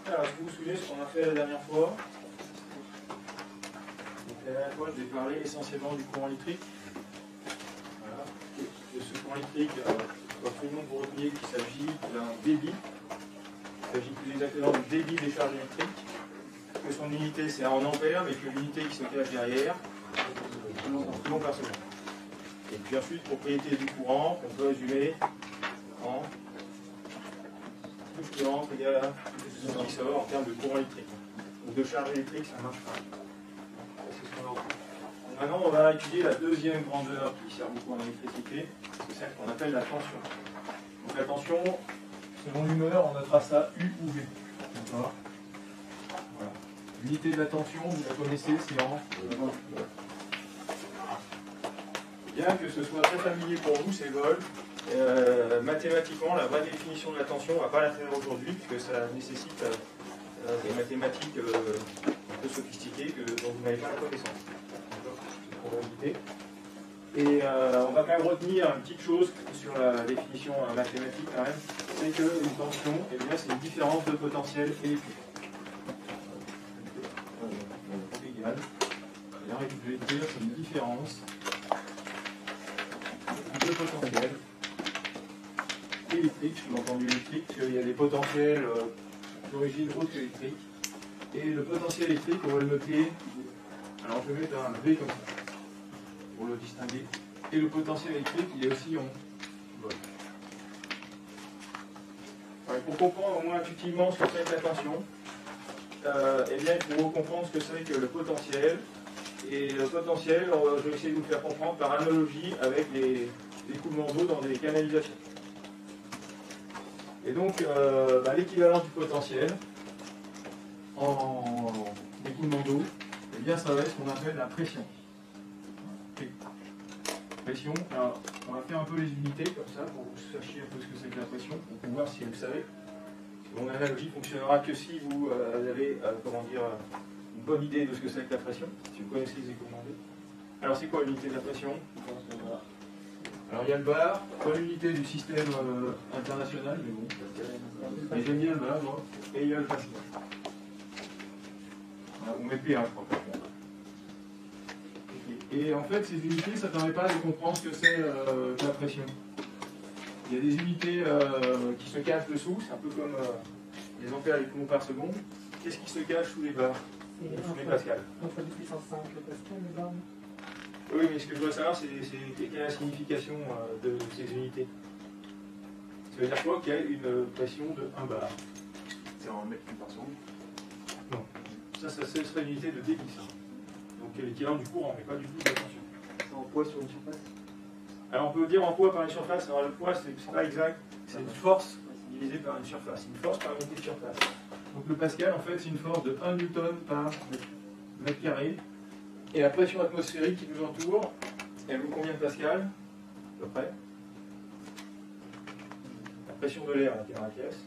Alors, est-ce que vous vous souvenez de ce qu'on a fait la dernière fois? Donc, la dernière fois, je vais parler essentiellement du courant électrique. Voilà. De ce courant électrique, absolument que vous reteniez qu'il s'agit d'un débit. Il s'agit plus exactement du débit des charges électriques. Que son unité, c'est en ampères, mais que l'unité qui se cache derrière, c'est en coulomb par seconde. Et puis ensuite, propriété du courant, qu'on peut résumer en touche qui rentre égale à touche qui sort en termes de courant électrique. Ou de charge électrique, ça marche pas. C'est ce qu'on a retenu. Maintenant, on va étudier la deuxième grandeur qui sert beaucoup en électricité, c'est celle qu'on appelle la tension. Donc la tension, selon l'humeur, on notera ça U ou V. D'accord. Voilà. L'unité de la tension, vous la connaissez, c'est en volt. Bien que ce soit très familier pour vous, c'est volt. Mathématiquement, la vraie définition de la tension, on ne va pas la faire aujourd'hui, puisque ça nécessite des mathématiques un peu sophistiquées dont vous n'avez pas la connaissance. Et on va quand même retenir une petite chose sur la définition mathématique quand même, c'est qu'une tension, eh bien, c'est une différence de potentiel électrique. Égal. Et là, je vais dire c'est une différence de potentiel électrique, je l'ai entendu électrique, parce qu'il y a des potentiels d'origine autre qu'électrique. Et le potentiel électrique, on va le noter, alors je vais mettre un V comme ça, pour le distinguer. Et le potentiel électrique, il est aussi en volt. Ouais, pour comprendre au moins intuitivement ce que c'est que la tension, eh bien, il faut comprendre ce que c'est que le potentiel. Et le potentiel, je vais essayer de vous le faire comprendre par analogie avec les écoulements d'eau dans des canalisations. Et donc, l'équivalent du potentiel en écoulement d'eau, eh bien, ça va être ce qu'on appelle la pression. Pression, alors, on va faire un peu les unités comme ça pour que vous sachiez un peu ce que c'est que la pression, pour voir si vous le savez. Mon analogie fonctionnera que si vous avez une bonne idée de ce que c'est que la pression, si vous connaissez les écoulements d'eau. Alors, c'est quoi l'unité de la pression? Alors il y a le bar, pas l'unité du système international, mais bon. Mais j'aime bien le bar, moi. Et il y a le pascal. On met P1, je crois. Et en fait, ces unités, ça ne permet pas de comprendre ce que c'est que la pression. Il y a des unités qui se cachent dessous, c'est un peu comme les ampères et les coulombs par seconde. Qu'est-ce qui se cache sous les bars? Sous les pascals. Entre du puissance 5, le pascal, le bar. Oui, mais ce que je dois savoir, c'est quelle est la signification de ces unités. Ça veut dire quoi? Qu'il y a une pression de 1 bar. C'est en mètres cubes par seconde. Non. Ça serait une unité de débit, ça. Donc l'équivalent du courant, mais pas du tout de la tension. C'est en poids sur une surface? Alors on peut dire en poids par une surface. Alors le poids, c'est pas exact. C'est une force divisée par une surface. Une force par unité de surface. Donc le pascal, en fait, c'est une force de 1 newton par mètre carré. Et la pression atmosphérique qui nous entoure, elle vaut combien de pascal? À peu près. La pression de l'air qui est dans la pièce.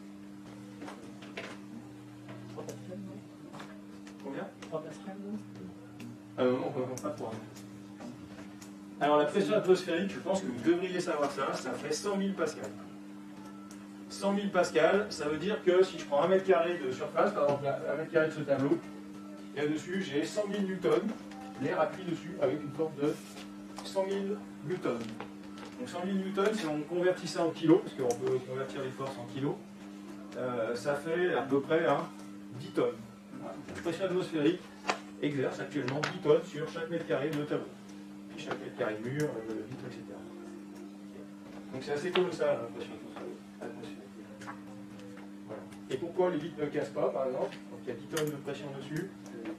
3 pascal, non? Combien? 3 pascal, non? Ah non, on ne compte pas 3. Alors la pression atmosphérique, je pense que vous devriez savoir ça, ça fait 100 000 pascal. 100 000 pascal, ça veut dire que si je prends 1 mètre carré de surface, par exemple 1 mètre carré de ce tableau, et là-dessus j'ai 100 000 newtons, l'air appuie dessus avec une force de 100 000 newtons. Donc 100 000 newtons, si on convertit ça en kilos, parce qu'on peut convertir les forces en kilos, ça fait à peu près 10 tonnes. Voilà. La pression atmosphérique exerce actuellement 10 tonnes sur chaque mètre carré de tableau. Puis chaque mètre carré de mur, de vitre, etc. Donc c'est assez colossal la pression atmosphérique. Voilà. Et pourquoi les vitres ne cassent pas, par exemple? Donc il y a 10 tonnes de pression dessus.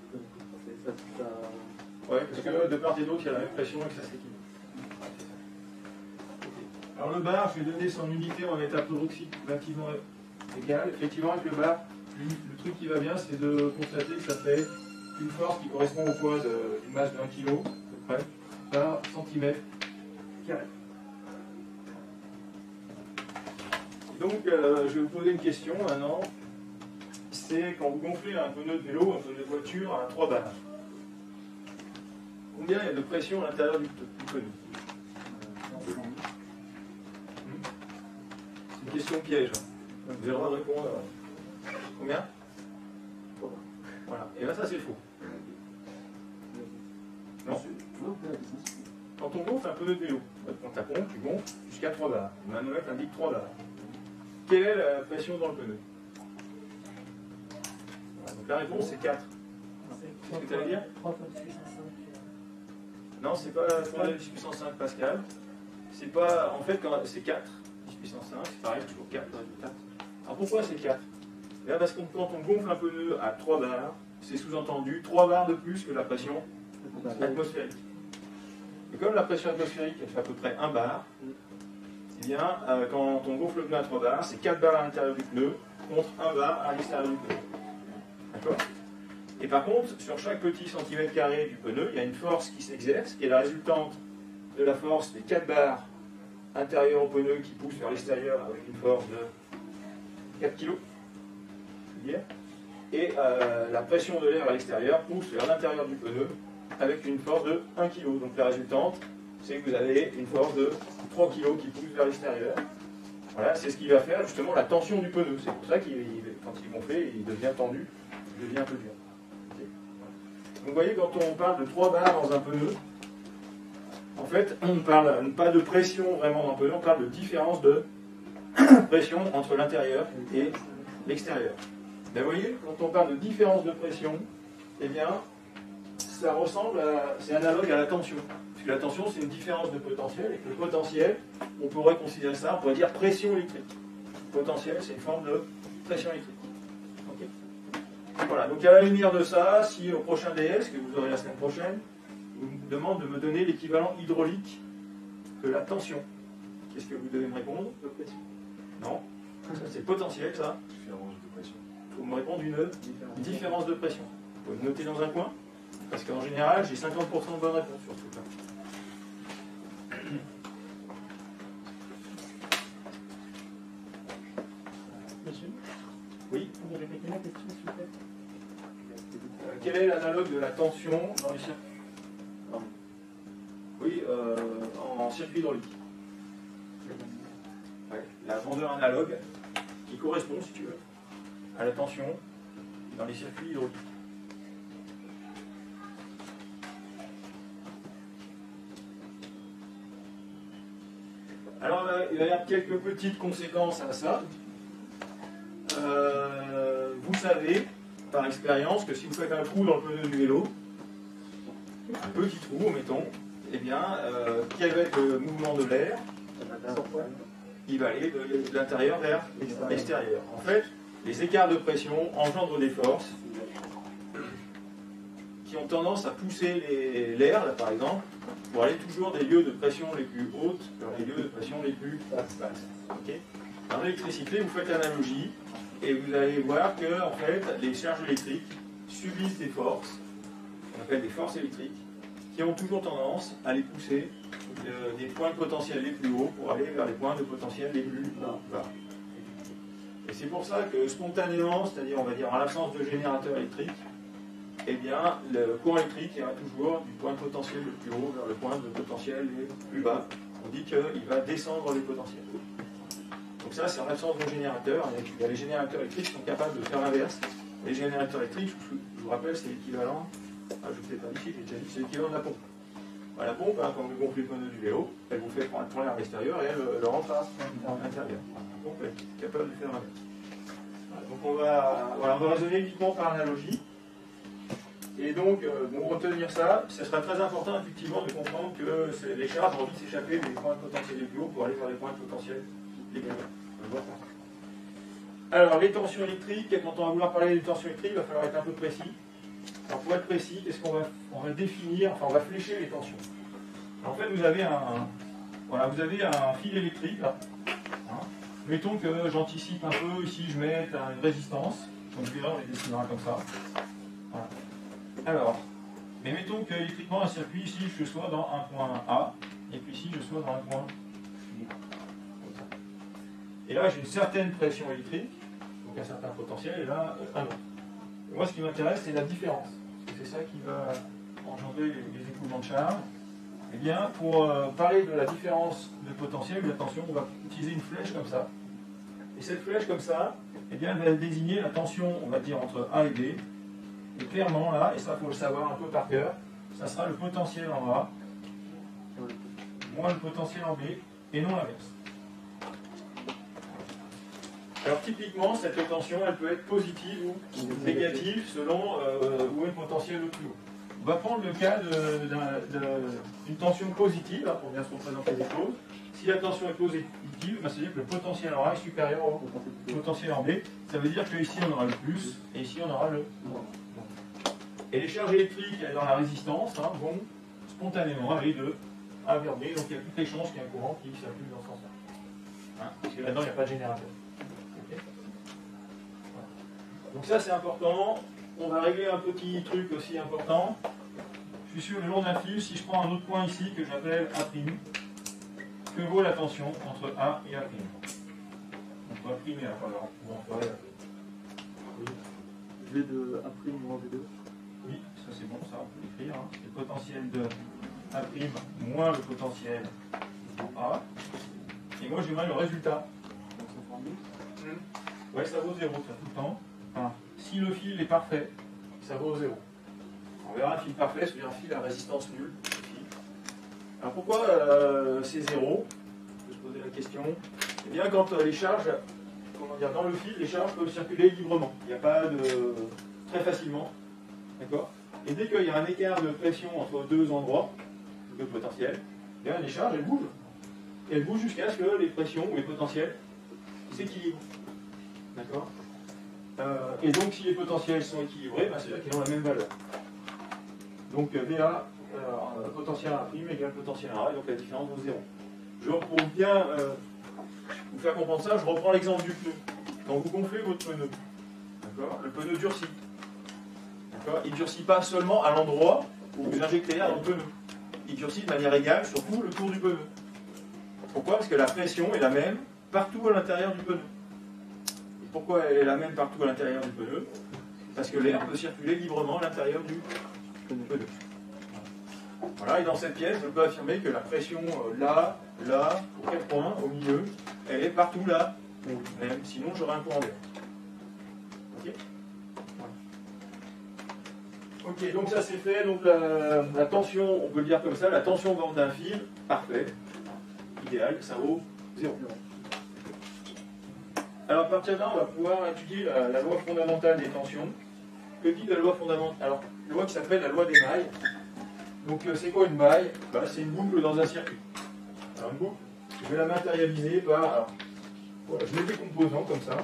Ouais, parce que de part et d'autre, il y a la même pression et que ça s'équilibre. Alors le bar, je vais donner son unité en état protoxique relativement égale. Effectivement, avec le bar, le truc qui va bien, c'est de constater que ça fait une force qui correspond au poids d'une masse d'1 kg, à peu près, par centimètre carré. Donc, je vais vous poser une question maintenant. C'est quand vous gonflez un pneu de vélo, un pneu de voiture à 3 bars. Combien il y a de pression à l'intérieur du pneu? C'est une question piège. Vous avez le droit de répondre. Combien? Et là, ça c'est faux. Non. Quand on gonfle un pneu de vélo, on ta pompe, tu gonfles jusqu'à 3 bars. Le manomètre indique 3 bars. Quelle est la pression dans le pneu? Voilà, donc la réponse c'est 4. C'est ce que tu allais dire? 3 fois 10 puissance 5. Non, c'est pas 3 fois 10 puissance 5 Pascal. C'est pas. En fait, c'est 4. 10 puissance 5, c'est pareil, toujours 4. Alors pourquoi c'est 4? Là, parce que quand on gonfle un pneu à 3 bars, c'est sous-entendu 3 bars de plus que la pression atmosphérique. Et comme la pression atmosphérique elle fait à peu près 1 bar, eh bien, quand on gonfle le pneu à 3 bars, c'est 4 bars à l'intérieur du pneu contre 1 bar à l'extérieur du pneu. D'accord? Et par contre, sur chaque petit centimètre carré du pneu, il y a une force qui s'exerce, qui est la résultante de la force des 4 barres intérieures au pneu qui poussent vers l'extérieur avec une force de 4 kg. Et la pression de l'air à l'extérieur pousse vers l'intérieur du pneu avec une force de 1 kg. Donc la résultante, c'est que vous avez une force de 3 kg qui pousse vers l'extérieur. Voilà, c'est ce qui va faire justement la tension du pneu. C'est pour ça qu'il, quand il est gonflé, il devient tendu, il devient un peu dur. Okay. Donc vous voyez, quand on parle de 3 bars dans un pneu, en fait, on ne parle pas de pression vraiment dans le pneu, on parle de différence de pression entre l'intérieur et l'extérieur. Ben, vous voyez, quand on parle de différence de pression, eh bien, ça ressemble à, c'est analogue à la tension. Parce que la tension, c'est une différence de potentiel, et que le potentiel, on pourrait considérer ça, on pourrait dire pression électrique. Le potentiel, c'est une forme de pression électrique. Okay. Voilà, donc à la lumière de ça, si au prochain DS, que vous aurez la semaine prochaine, on vous demande de me donner l'équivalent hydraulique de la tension, qu'est-ce que vous devez me répondre? De pression. Non, ça c'est potentiel, ça. Différence de pression. Il faut me répondre une différence de pression. Vous pouvez me noter dans un coin, parce qu'en général, j'ai 50% de bonnes réponses sur tout ça. Monsieur, Oui. vous pouvez répéter la question, s'il vous plaît? Quel est l'analogue de la tension dans les circuits? Oui, en circuit hydraulique. Ouais, la grandeur analogue qui correspond, si tu veux, à la tension dans les circuits hydrauliques. Alors, il va y avoir quelques petites conséquences à ça. Vous savez, par expérience, que si vous faites un trou dans le pneu du vélo, un petit trou, mettons, eh bien, quel va être le mouvement de l'air? Il va aller de l'intérieur vers l'extérieur. En fait, les écarts de pression engendrent des forces qui ont tendance à pousser l'air, là par exemple, pour aller toujours des lieux de pression les plus hautes vers les lieux de pression les plus basses. Okay. En électricité, vous faites l'analogie et vous allez voir que en fait, les charges électriques subissent des forces, qu'on appelle des forces électriques, qui ont toujours tendance à les pousser des points de potentiel les plus hauts pour aller vers les points de potentiel les plus bas. Et c'est pour ça que spontanément, c'est-à-dire on va dire en l'absence de générateur électrique, eh bien le courant électrique ira toujours du point de potentiel le plus haut vers le point de potentiel le plus bas. On dit qu'il va descendre les potentiels. Donc ça, c'est en l'absence de générateur. Il y a les générateurs électriques qui sont capables de faire l'inverse. Les générateurs électriques, je vous rappelle, c'est l'équivalent, je ne sais pas ici, j'ai déjà dit, c'est l'équivalent de la pompe. La pompe, hein, quand vous gonflez le pneu du vélo, elle vous fait prendre l'air à l'extérieur et elle le rentre à l'intérieur. La pompe est capable de faire l'inverse. Voilà, donc on va raisonner uniquement par analogie. Et donc, pour retenir ça, ce sera très important effectivement de comprendre que les charges ont envie de s'échapper des points de potentiel les plus hauts pour aller vers les points de potentiel les plus bas. Alors, les tensions électriques, quand on va vouloir parler des tensions électriques, il va falloir être un peu précis. Alors, pour être précis, qu'est-ce qu'on va définir, enfin on va flécher les tensions. Alors, en fait, vous avez un fil électrique là. Hein. Mettons que j'anticipe un peu, ici je mets une résistance. Donc on les dessinera comme ça. Voilà. Alors, mais mettons que électriquement un circuit, ici je sois dans un point A, et puis ici je sois dans un point B. Et là j'ai une certaine pression électrique, donc un certain potentiel, et là un autre. Et moi ce qui m'intéresse c'est la différence. C'est ça qui va engendrer les écoulements de charge. Eh bien, pour parler de la différence de potentiel, de tension, on va utiliser une flèche comme ça. Et cette flèche comme ça, eh bien, elle va désigner la tension, on va dire, entre A et B. Et clairement là, et ça il faut le savoir un peu par cœur, ça sera le potentiel en A moins le potentiel en B et non l'inverse. Alors typiquement, cette tension, elle peut être positive ou négative selon où est le potentiel le plus haut. On va prendre le cas d'une tension positive, hein, pour bien se représenter les choses. Si la tension est positive, ben, ça veut dire que le potentiel en A est supérieur au potentiel en B. Ça veut dire qu'ici on aura le plus et ici on aura le moins. Et les charges électriques dans la résistance vont spontanément aller de A vers B, donc il y a toutes les chances qu'il y ait un courant qui circule dans ce sens-là. Parce que là-dedans il n'y a pas de générateur. Okay. Voilà. Donc ça c'est important. On va régler un petit truc aussi important. Je suis sur le long d'un fil, si je prends un autre point ici que j'appelle A', que vaut la tension entre A et A'? Entre A' et A', alors on va V de A' moins V2. Oui, ça c'est bon, ça on peut l'écrire. Hein. C'est le potentiel de A' moins le potentiel de A. Et moi j'aimerais le résultat. Donc ça fera 1000. Ouais, ça vaut 0, ça tout le temps. Enfin, si le fil est parfait, ça vaut 0. On verra un fil parfait, c'est-à-dire un fil à résistance nulle. Alors pourquoi c'est 0? On peut se poser la question. Eh bien, quand les charges, comment dire, dans le fil, les charges peuvent circuler librement. Il n'y a pas de. Très facilement. D'accord? Et dès qu'il y a un écart de pression entre deux endroits, de potentiel, eh bien, les charges, elles bougent. Et elles bougent jusqu'à ce que les pressions ou les potentiels s'équilibrent. D'accord? Et donc, si les potentiels sont équilibrés, ben, c'est-à-dire qu'ils ont la même valeur. Donc, VA, potentiel A' égale potentiel A, et donc la différence vaut 0. Pour bien vous faire comprendre ça, je reprends l'exemple du pneu. Quand vous gonflez votre pneu, le pneu durcit. Il ne durcit pas seulement à l'endroit où vous injectez l'air dans le pneu. Il durcit de manière égale sur tout le tour du pneu. Pourquoi? Parce que la pression est la même partout à l'intérieur du pneu. Et pourquoi elle est la même partout à l'intérieur du pneu? Parce que l'air peut circuler librement à l'intérieur du pneu. Voilà, et dans cette pièce, je peux affirmer que la pression là, au 4 points, au milieu, elle est partout là, même, sinon j'aurai un courant d'air. Ok? Ok, donc ça c'est fait, donc la tension, on peut le dire comme ça, la tension bande d'un fil, parfait, idéal, ça vaut 0. Alors à partir de là, on va pouvoir étudier la loi fondamentale des tensions. Que dit la loi fondamentale? Alors, une loi qui s'appelle la loi des mailles. Donc c'est quoi une maille? C'est une boucle dans un circuit. Alors une boucle, je vais la matérialiser par... Alors, voilà, je mets des composants comme ça.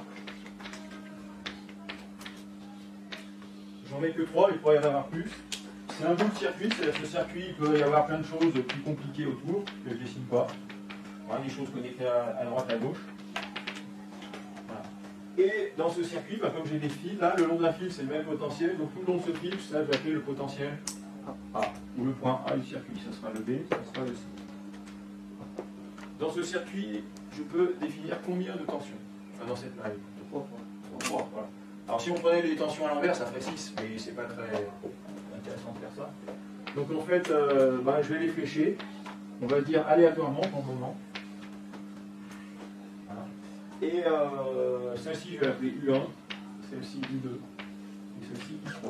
J'en mets que 3, il pourrait y en avoir plus. C'est un bout de circuit, c'est-à-dire que ce circuit, il peut y avoir plein de choses plus compliquées autour, que je ne dessine pas. Voilà, des choses connectées à droite, à gauche. Voilà. Et dans ce circuit, comme j'ai des fils, là, le long d'un fil, c'est le même potentiel. Donc tout le long de ce fil, ça, je vais appeler le potentiel A, ou le point A du circuit. Ça sera le B, ça sera le C. Dans ce circuit, je peux définir combien de tensions dans cette maille? 3. Voilà. Alors si on prenait les tensions à l'envers, ça ferait 6, mais c'est pas très intéressant de faire ça. Donc en fait, je vais les flécher. On va dire aléatoirement pour le moment. Voilà. Et celle-ci, je vais l'appeler U1, celle-ci U2, et celle-ci U3.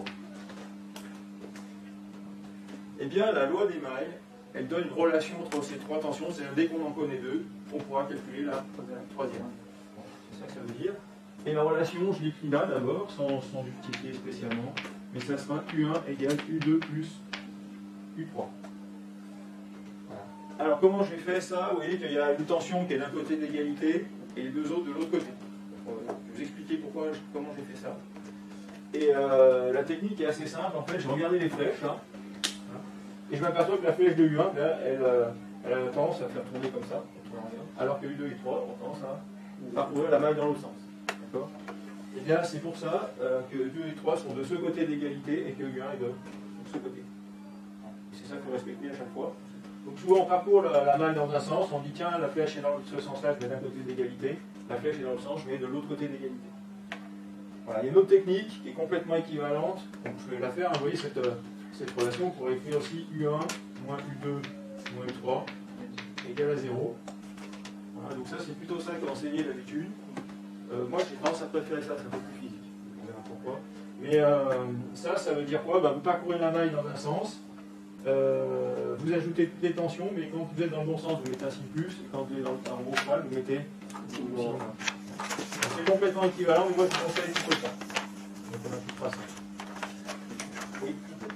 Eh bien, la loi des mailles, elle donne une relation entre ces trois tensions, c'est-à-dire dès qu'on en connaît deux, on pourra calculer la troisième. C'est ça que ça veut dire. Et la relation, je l'écris là d'abord, sans justifier spécialement, mais ça sera U1 égale U2 plus U3. Voilà. Alors comment j'ai fait ça? Vous voyez qu'il y a une tension qui est d'un côté de l'égalité et les deux autres de l'autre côté. Je vais vous expliquer comment j'ai fait ça. Et la technique est assez simple, en fait, je regardais les flèches là, et je m'aperçois que la flèche de U1, là, elle a tendance à faire tourner comme ça, alors que U2 et U3 ont tendance à parcourir la maille dans l'autre sens. D'accord? Et bien c'est pour ça que 2 et 3 sont de ce côté d'égalité et que U1 est de ce côté. C'est ça qu'il faut respecter à chaque fois. Donc souvent on parcourt la maille dans un sens, on dit tiens la flèche est dans ce sens-là, je mets d'un côté d'égalité, la flèche est dans l'autre sens, je mets de l'autre côté d'égalité. Voilà, il y a une autre technique qui est complètement équivalente, donc je vais la faire, vous voyez cette relation, on pourrait écrire aussi U1 moins U2 moins U3 égale à 0. Voilà, donc ça c'est plutôt ça qu'enseigner d'habitude. Moi j'ai tendance à préférer ça, c'est un peu plus physique. On verra pourquoi. Mais ça veut dire quoi? Vous parcourez la maille dans un sens, vous ajoutez toutes les tensions, mais quand vous êtes dans le bon sens, vous mettez un signe plus, et quand vous êtes dans un gros cheval, vous mettez un signe moins. C'est complètement équivalent, mais moi je vous conseille plutôt ça. Donc on a tout ça. Oui.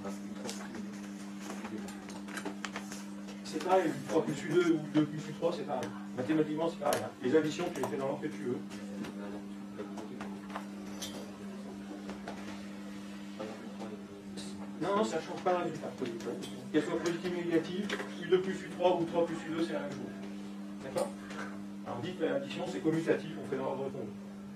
C'est pareil, 3 plus U2 ou 2 plus U3, c'est pareil. Mathématiquement, c'est pareil. Les additions, tu les fais dans l'ordre que tu veux. Non, ça ne change pas le résultat. Qu'elle soit positive ou négative, U2 plus U3 ou 3 plus U2, c'est la même chose. D'accord? Alors on dit que l'addition, c'est commutatif, on fait dans l'ordre retombé.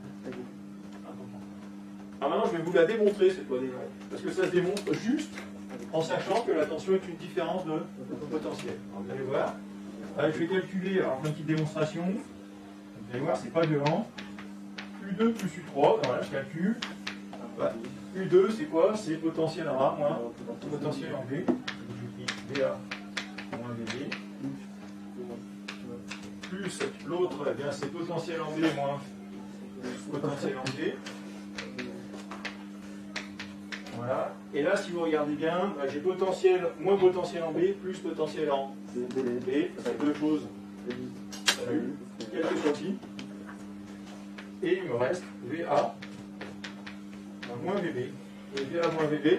Alors maintenant, je vais vous la démontrer, cette loi des mailles. Parce que ça se démontre juste en sachant que la tension est une différence de potentiel. Alors, vous allez voir. Allez, je vais calculer, alors une petite démonstration. Vous allez voir, c'est pas violent. U2 plus U3, voilà, je calcule. U2, c'est quoi? C'est potentiel en A moins potentiel en B. J'écris BA moins BB. Plus l'autre, eh bien, c'est potentiel en B moins potentiel en C. Voilà. Et là, si vous regardez bien, j'ai potentiel moins potentiel en B plus potentiel en B. C'est deux choses. Salut. Quelque chose ici. Et il me reste VA moins VB. Et VA moins VB,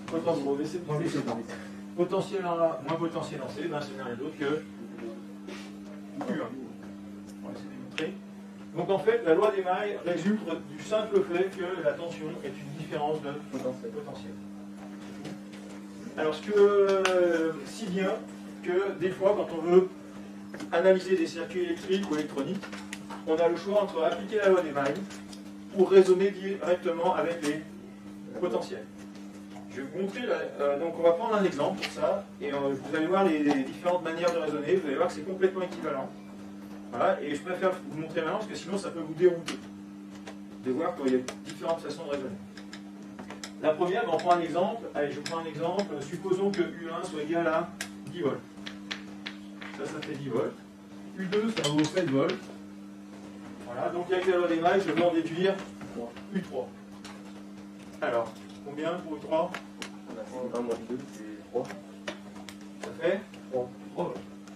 potentiel en A moins potentiel en C, ben, c'est rien d'autre que Q1. On va essayer de démontrer. Donc en fait, la loi des mailles résulte du simple fait que la tension est une différence de potentiel. Alors ce que, si bien que des fois, quand on veut analyser des circuits électriques ou électroniques, on a le choix entre appliquer la loi des mailles pour raisonner directement avec les potentiels. Je vais vous montrer, donc on va prendre un exemple pour ça, et vous allez voir les différentes manières de raisonner, vous allez voir que c'est complètement équivalent. Voilà, et je préfère vous montrer maintenant parce que sinon ça peut vous dérouter de voir qu'il y a différentes façons de raisonner. La première, on prend un exemple. Allez, je prends un exemple. Supposons que U1 soit égal à 10 volts. Ça fait 10 volts. U2, ça vaut 7 volts. Voilà, donc avec la loi des mailles, je vais en déduire U3. Alors, combien pour U3? 1 moins 2, c'est 3. Ça fait 3 volts.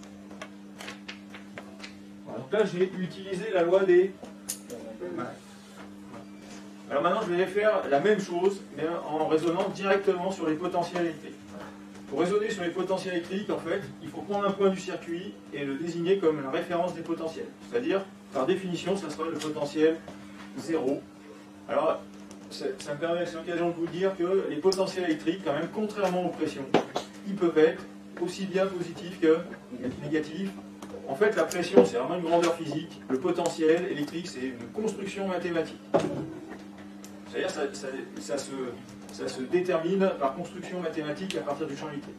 Voilà, donc là, j'ai utilisé la loi des mailles. Alors maintenant, je vais faire la même chose, mais en raisonnant directement sur les potentiels électriques. Pour raisonner sur les potentiels électriques, en fait, il faut prendre un point du circuit et le désigner comme la référence des potentiels. C'est-à-dire, par définition, ça sera le potentiel 0. Alors, ça me permet, c'est l'occasion de vous dire que les potentiels électriques, quand même, contrairement aux pressions, ils peuvent être aussi bien positifs que négatifs. En fait, la pression, c'est vraiment une grandeur physique. Le potentiel électrique, c'est une construction mathématique. C'est-à-dire ça se détermine par construction mathématique à partir du champ électrique.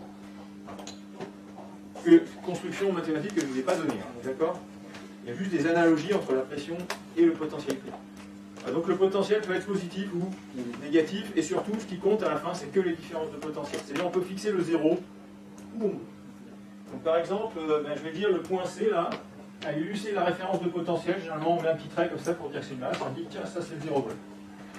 Construction mathématique que je ne vous ai pas donnée, hein, d'accord? Il y a juste des analogies entre la pression et le potentiel électrique. Donc le potentiel peut être positif ou négatif, et surtout ce qui compte à la fin, c'est que les différences de potentiel. C'est-à-dire on peut fixer le 0. Boum. Donc par exemple, je vais dire le point C là, lui c'est la référence de potentiel, généralement on met un petit trait comme ça pour dire que c'est une masse, on dit tiens ça c'est le 0 volt.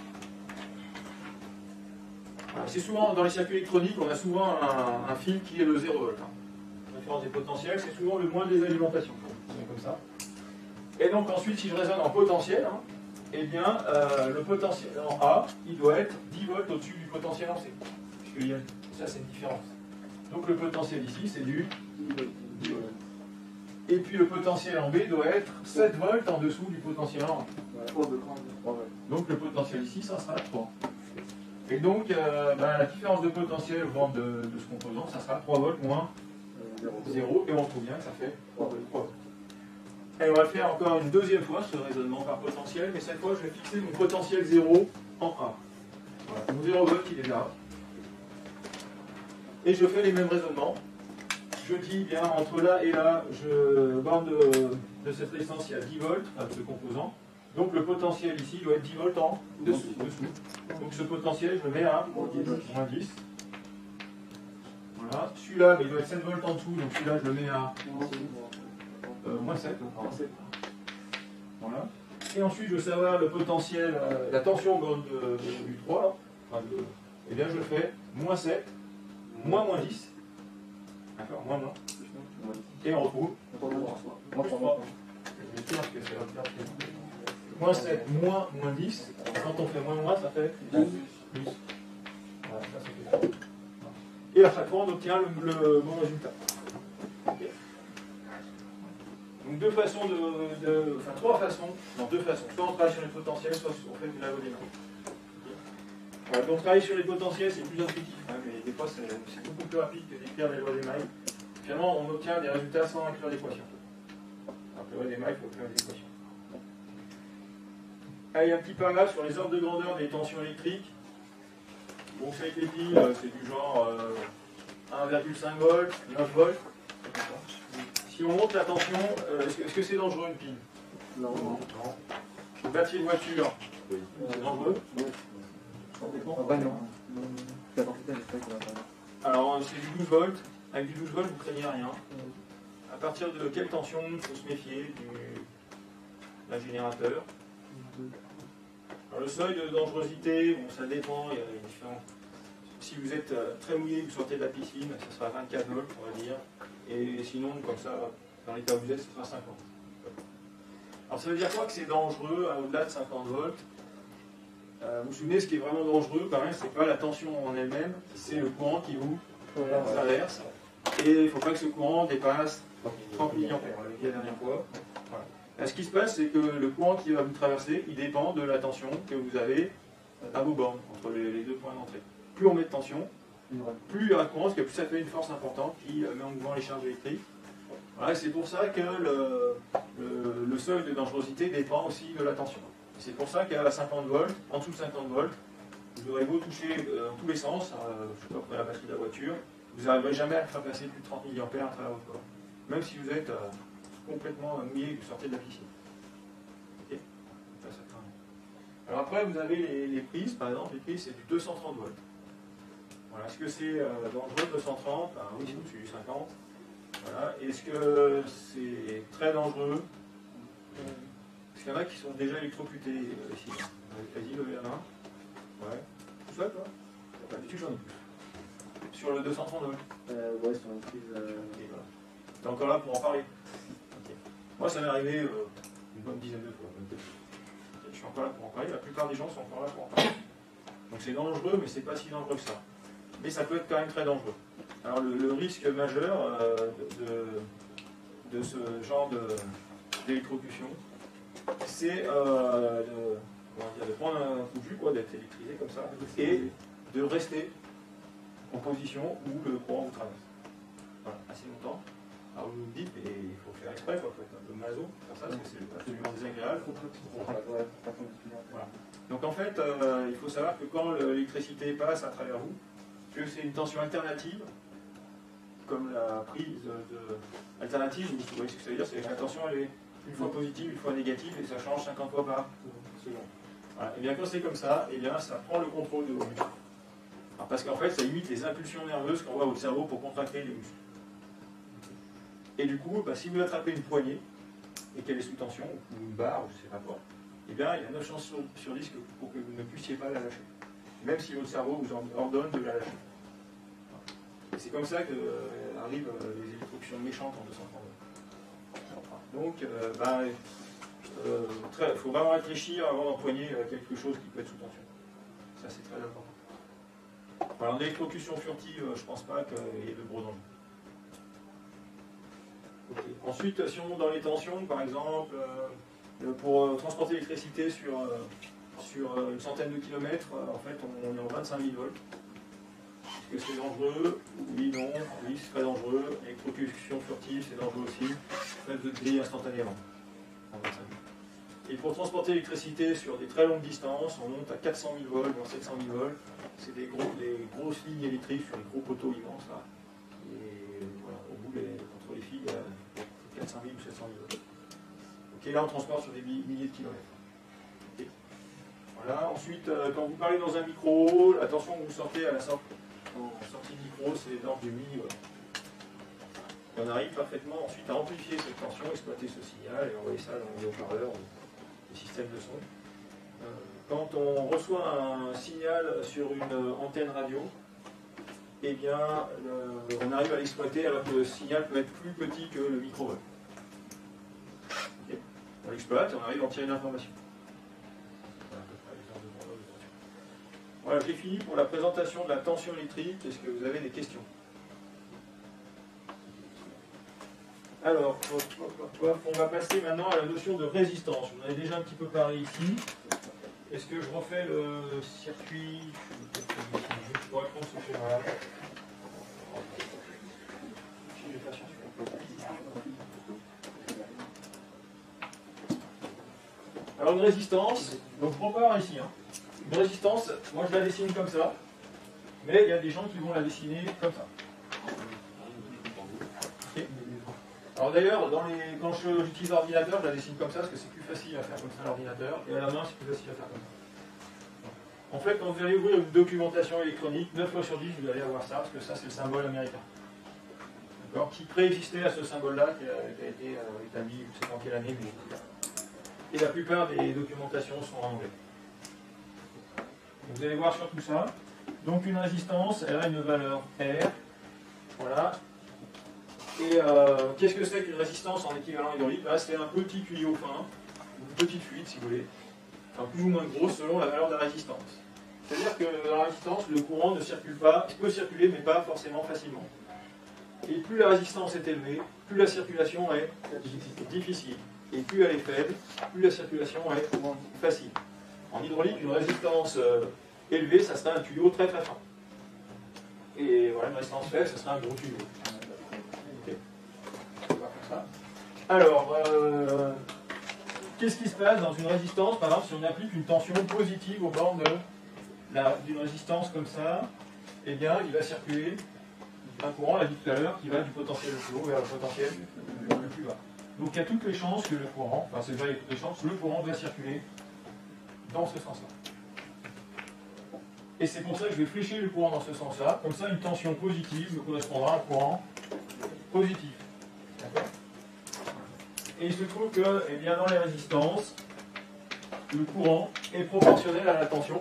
C'est souvent, dans les circuits électroniques, on a souvent un fil qui est le 0 volt. La référence des potentiels, c'est souvent le moins des alimentations. Comme ça. Et donc ensuite, si je raisonne en potentiel, eh bien, le potentiel en A, il doit être 10 volts au-dessus du potentiel en C. Puisque ça, c'est une différence. Donc le potentiel ici, c'est du 10 volts. Et puis le potentiel en B doit être 7 volts en dessous du potentiel en A. Donc le potentiel ici, ça sera 3. Et donc, la différence de potentiel au bord de ce composant, ça sera 3 volts moins 0, et on trouve bien que ça fait 3 volts. Et on va faire encore une deuxième fois ce raisonnement par potentiel, mais cette fois, je vais fixer mon potentiel 0 en A. Voilà, mon 0 volt, il est là. Et je fais les mêmes raisonnements. Je dis bien, entre là et là, borne de cette résistance, il y a 10 volts, de ce composant. Donc le potentiel ici doit être 10 volts en dessous. Donc ce potentiel, je le mets à moins 10. Voilà. Celui-là, il doit être 7 volts en dessous, donc celui-là, je le mets à moins 7. Voilà. Et ensuite, je veux savoir le potentiel, la tension borne du 3. Eh bien, je fais moins 7, moins 10. D'accord, moins. Et on retrouve plus 3. Je vais dire que c'est moins 7, moins 10. Quand on fait moins, ça fait plus. Voilà, ça fait. Et à chaque fois, on obtient le bon résultat. Okay. Donc trois façons. Non, deux façons. Soit on travaille sur les potentiels, soit on fait du labo des mains. Voilà, donc travailler sur les potentiels, c'est plus intuitif, hein, mais des fois c'est beaucoup plus rapide que d'écrire les lois des mailles. Finalement, on obtient des résultats sans inclure d'équations. Alors que les lois des mailles, il faut inclure des équations. Allez, un petit paragraphe sur les ordres de grandeur des tensions électriques. Bon, c'est avec les piles, c'est du genre 1,5 volts, 9 volts. Si on monte la tension, est-ce que c'est dangereux une pile? Non. Le batterie de voiture, c'est dangereux? Alors, c'est du 12 volts. Avec du 12 volts, vous ne craignez rien. À partir de quelle tension il faut se méfier d'un générateur? Alors, le seuil de dangerosité, bon, ça dépend, il y a différents. Si vous êtes très mouillé, vous sortez de la piscine, ça sera 24 volts, on va dire. Et sinon, comme ça, dans l'état où vous êtes, ce sera 50. Alors, ça veut dire quoi que c'est dangereux au-delà de 50 volts? Vous vous souvenez, ce qui est vraiment dangereux, quand même, c'est pas la tension en elle-même, c'est le courant qui vous traverse. Et il ne faut pas que ce courant dépasse 30 mA. On l'a vu la dernière fois. Voilà. Là, ce qui se passe, c'est que le courant qui va vous traverser, il dépend de la tension que vous avez à vos bornes, entre les deux points d'entrée. Plus on met de tension, plus il y aura de courant, parce que plus ça fait une force importante qui met en mouvement les charges électriques. Voilà, c'est pour ça que le seuil de dangerosité dépend aussi de la tension. C'est pour ça qu'à 50 volts, en dessous de 50 volts, vous aurez beau toucher dans tous les sens, je sais pas, près la batterie de la voiture, vous n'arriverez jamais à faire passer plus de 30 mA à travers votre corps. Même si vous êtes complètement mouillé et que vous sortez de la piscine. Okay. Alors après, vous avez les prises, par exemple, les prises c'est du 230 volts. Voilà. Est-ce que c'est dangereux 230? Oui, c'est au-dessus du 50. Voilà. Est-ce que c'est très dangereux? Est-ce qu'il y en a qui sont déjà électrocutés ici? Vas-y, levez la main. Ouais. Tout ça, toi? Pas du tout, j'en ai plus. Sur le 230 volts? Ouais, sur une prise. Voilà. T'es encore là pour en parler? Okay. Moi, ça m'est arrivé une bonne dizaine de fois. Je suis encore là pour en parler. La plupart des gens sont encore là pour en parler. Donc c'est dangereux, mais c'est pas si dangereux que ça. Mais ça peut être quand même très dangereux. Alors le risque majeur de ce genre d'électrocution, c'est de prendre un coup de jus, d'être électrisé comme ça, et de rester en position où le courant vous traverse. Voilà, assez longtemps. Alors vous vous dites, mais il faut faire exprès, il faut être un peu maso pour faire ça, parce que c'est absolument désagréable. Voilà. Donc en fait, il faut savoir que quand l'électricité passe à travers vous, que c'est une tension alternative, comme la prise alternative, vous voyez ce que ça veut dire, c'est que la tension elle est une fois positive, une fois négative, et ça change 50 fois par seconde. Voilà. Et bien quand c'est comme ça, et bien ça prend le contrôle de vos muscles. Alors, parce qu'en fait, ça imite les impulsions nerveuses qu'envoie votre cerveau pour contracter les muscles. Et du coup, si vous attrapez une poignée, et qu'elle est sous tension, ou une barre, ou je ne sais pas quoi, eh bien il y a 9 chances sur 10 pour que vous ne puissiez pas la lâcher. Même si votre cerveau vous ordonne de la lâcher. Et c'est comme ça qu'arrivent les électrocutions méchantes en 230 volts. Donc, il faut vraiment réfléchir avant d'empoigner quelque chose qui peut être sous tension. Ça, c'est très important. Alors, en électrocution furtive, je ne pense pas qu'il y ait de gros dangers. Okay. Ensuite, si on monte dans les tensions, par exemple, pour transporter l'électricité sur une centaine de kilomètres, en fait, on est en 25 000 volts. Est-ce que c'est dangereux? Oui, non. Oui, c'est très dangereux. L'électrocution furtive, c'est dangereux aussi. Faites de grille instantanément. En 25 000. Et pour transporter l'électricité sur des très longues distances, on monte à 400 000 volts, voire 700 000 volts. C'est des grosses lignes électriques sur des gros poteaux immenses. Là. Et voilà, au bout, entre les fils, il y a 400 000 ou 700 000 volts. Ok, là, on transporte sur des milliers de kilomètres. Okay. Voilà. Ensuite, quand vous parlez dans un micro, attention, vous sortez à la sortie de micro, c'est l'ordre du millivolt. Et on arrive parfaitement ensuite à amplifier cette tension, exploiter ce signal et envoyer ça dans les haut-parleurs, les systèmes de son. quand on reçoit un signal sur une antenne radio, eh bien, on arrive à l'exploiter alors que le signal peut être plus petit que le microvolt. Okay. On l'exploite et on arrive à en tirer une information. Voilà, j'ai fini pour la présentation de la tension électrique. Est-ce que vous avez des questions? Alors, on va passer maintenant à la notion de résistance. Vous en avez déjà un petit peu parlé ici. Est-ce que je refais le circuit? Je pourrais prendre ce schéma-là. Alors une résistance, donc je repars ici. Une résistance, moi je la dessine comme ça, mais il y a des gens qui vont la dessiner comme ça. Okay. Alors d'ailleurs, quand j'utilise l'ordinateur, je la dessine comme ça parce que c'est plus facile à faire comme ça l'ordinateur, et à la main c'est plus facile à faire comme ça. En fait, quand vous allez ouvrir une documentation électronique, 9 fois sur 10, vous allez avoir ça, parce que ça c'est le symbole américain. D'accord, qui préexistait à ce symbole-là, qui a été établi, je ne sais pas en quelle année, mais et la plupart des documentations sont en anglais. Vous allez voir sur tout ça. Donc une résistance, elle a une valeur R. Voilà. Et qu'est-ce que c'est qu'une résistance en équivalent hydraulique? C'est un petit tuyau fin, une petite fuite si vous voulez, enfin plus ou moins grosse selon la valeur de la résistance. C'est-à-dire que dans la résistance, le courant ne circule pas, il peut circuler mais pas forcément facilement. Et plus la résistance est élevée, plus la circulation est difficile. Et plus elle est faible, plus la circulation est facile. En hydraulique, une résistance élevée, ça serait un tuyau très très fin. Et voilà, une résistance faible, ça serait un gros tuyau. Okay. On va faire ça. Alors, qu'est-ce qui se passe dans une résistance? Par exemple, si on applique une tension positive au bord d'une résistance comme ça, eh bien, il va circuler un courant, on l'a dit tout à l'heure, qui va du potentiel le plus haut vers le potentiel le plus bas. Donc il y a toutes les chances que le courant, enfin c'est pas toutes les chances, le courant va circuler dans ce sens-là. Et c'est pour ça que je vais flécher le courant dans ce sens-là, comme ça une tension positive me correspondra à un courant positif. D'accord? Et il se trouve que, eh bien, dans les résistances, le courant est proportionnel à la tension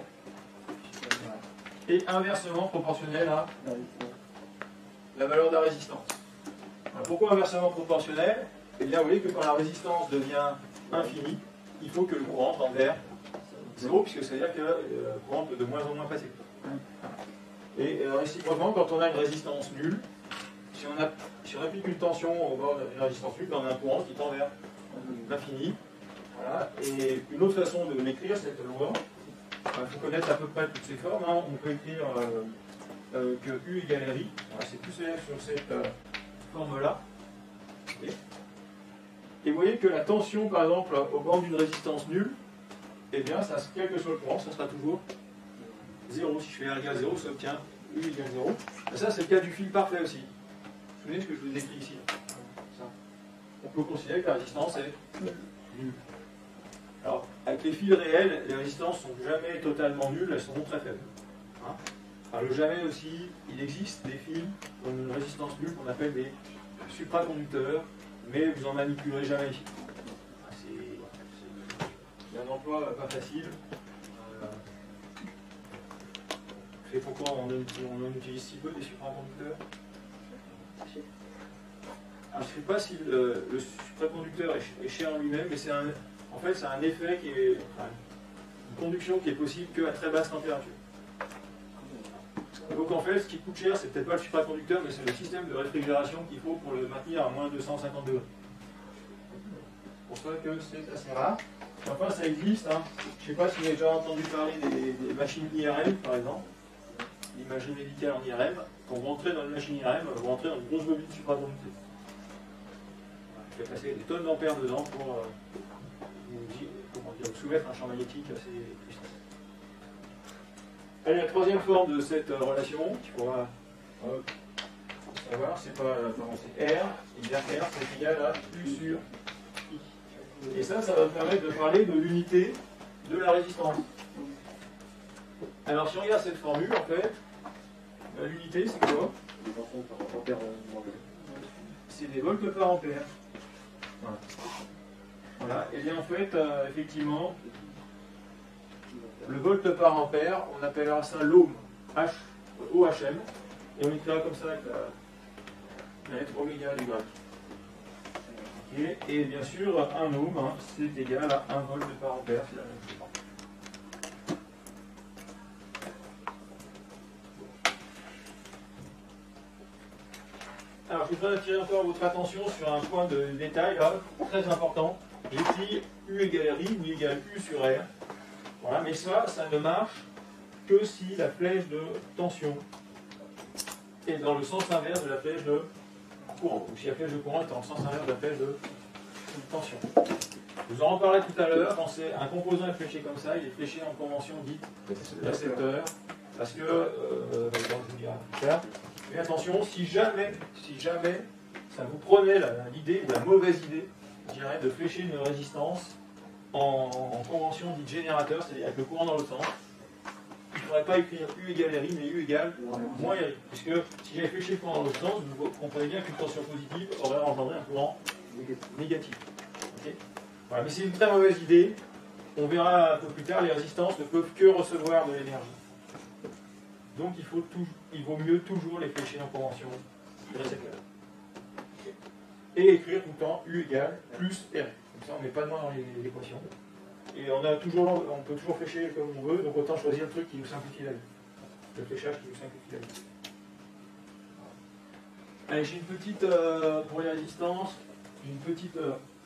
et inversement proportionnel à la valeur de la résistance. Alors, pourquoi inversement proportionnel? Eh bien, vous voyez que quand la résistance devient infinie, il faut que le courant tende vers 0, puisque c'est-à-dire que le courant peut de moins en moins passer. Et réciproquement, quand on a une résistance nulle, si on applique une tension au bord d'une résistance nulle, on a un courant qui tend vers l'infini. Voilà. Et une autre façon de l'écrire, cette loi, il faut connaître à peu près toutes ces formes. On peut écrire que U égale RI. Voilà, c'est tout sur cette forme-là. Okay. Et vous voyez que la tension, par exemple, au bord d'une résistance nulle, eh bien, ça, quel que soit le courant, ça sera toujours 0. Si je fais R égale 0, ça obtient U égale 0. Et ça, c'est le cas du fil parfait aussi. Vous vous souvenez de ce que je vous ai écrit ici? Ça. On peut considérer que la résistance est nulle. Alors, avec les fils réels, les résistances ne sont jamais totalement nulles, elles sont très faibles. Hein? Alors, le jamais aussi, il existe des fils comme une résistance nulle qu'on appelle des supraconducteurs, mais vous n'en manipulerez jamais ici. C'est un emploi pas facile. C'est pourquoi on en utilise si peu des supraconducteurs. Je ne sais pas si le supraconducteur est cher en lui-même, mais en fait c'est un effet qui est une conduction qui est possible qu'à très basse température. Donc en fait, ce qui coûte cher, c'est peut-être pas le supraconducteur, mais c'est le système de réfrigération qu'il faut pour le maintenir à moins de 250 degrés. C'est pour ça que c'est assez rare. Enfin, ça existe. Hein. Je ne sais pas si vous avez déjà entendu parler des machines IRM, par exemple. L'imagerie médicale en IRM. Quand vous rentrez dans une machine IRM, vous rentrez dans une grosse bobine supraconductée. Il faut passer des tonnes d'ampères dedans pour vous soumettre un champ magnétique assez puissant. Allez, la troisième forme de cette relation, qu'il faudra savoir, c'est pas c'est R, et bien R c'est égal à U sur I. Et ça va me permettre de parler de l'unité de la résistance. Alors si on regarde cette formule, en fait, l'unité c'est quoi? C'est des volts par ampère. Voilà. Et bien en fait, effectivement, le volt par ampère, on appellera ça l'ohm, OHM, et on écrira comme ça avec la lettre oméga du grec. Okay. Et bien sûr, 1 ohm, hein, c'est égal à 1 volt par ampère, c'est la même chose. Alors, je voudrais attirer encore votre attention sur un point de détail là, très important. J'écris U égale I, U égale U sur R. Voilà, mais ça ne marche que si la flèche de tension est dans le sens inverse de la flèche de courant. Ou si la flèche de courant est dans le sens inverse de la flèche de tension. Je vous en reparlerai tout à l'heure, quand c'est un composant est fléché comme ça, il est fléché en convention dite récepteur. Parce que, je vous dirai plus tard, mais attention, si jamais ça vous prenait l'idée ou la mauvaise idée, je dirais, de flécher une résistance en convention dite générateur, c'est-à-dire avec le courant dans l'autre sens, il ne faudrait pas écrire U égale RI, mais U égale moins RI. Puisque si j'avais fléché le courant dans l'autre sens, vous comprenez bien qu'une tension positive aurait engendré un courant négatif. Okay, voilà, mais c'est une très mauvaise idée. On verra un peu plus tard, les résistances ne peuvent que recevoir de l'énergie. Donc il vaut mieux toujours les flécher en convention récepteur. Okay. Et écrire tout le temps U égale plus R. Comme ça on ne met pas de moins dans l'équation. Et on peut toujours flécher comme on veut, donc autant choisir le truc qui nous simplifie la vie. Le fléchage qui nous simplifie la vie. Allez, j'ai une petite, pour les résistances, j'ai une petite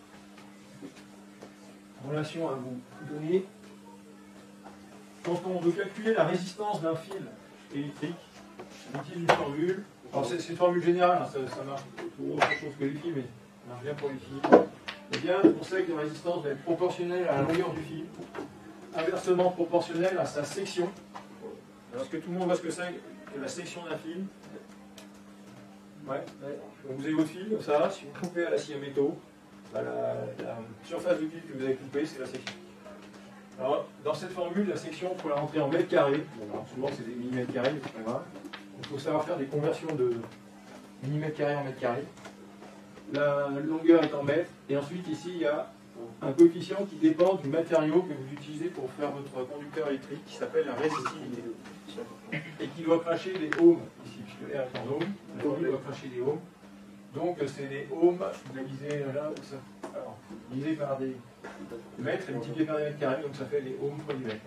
relation à vous donner. Quand on veut calculer la résistance d'un fil électrique, on utilise une formule. Alors c'est une formule générale, hein, ça marche pour autre chose que les fils, mais ça marche bien pour les fils. Eh bien, on sait que la résistance va être proportionnelle à la longueur du fil, inversement proportionnelle à sa section. Alors, est-ce que tout le monde voit ce que c'est que la section d'un fil? Ouais. Donc, vous avez votre fil, comme ça, si vous coupez à la scie à métaux, bah, la surface du fil que vous avez coupé, c'est la section. Alors, dans cette formule, la section, il faut la rentrer en mètres carrés. Bon, souvent, c'est des millimètres carrés, mais c'est pas grave. Il faut savoir faire des conversions de millimètres carrés en mètres carrés. La longueur est en mètres, et ensuite ici il y a un coefficient qui dépend du matériau que vous utilisez pour faire votre conducteur électrique qui s'appelle la résistivité et qui doit cracher des ohms ici, puisque R est en ohms, la formule doit cracher des ohms, donc c'est des ohms divisé là, alors, divisé par des mètres et multiplié par des mètres carrés, donc ça fait des ohms pour 10 mètres.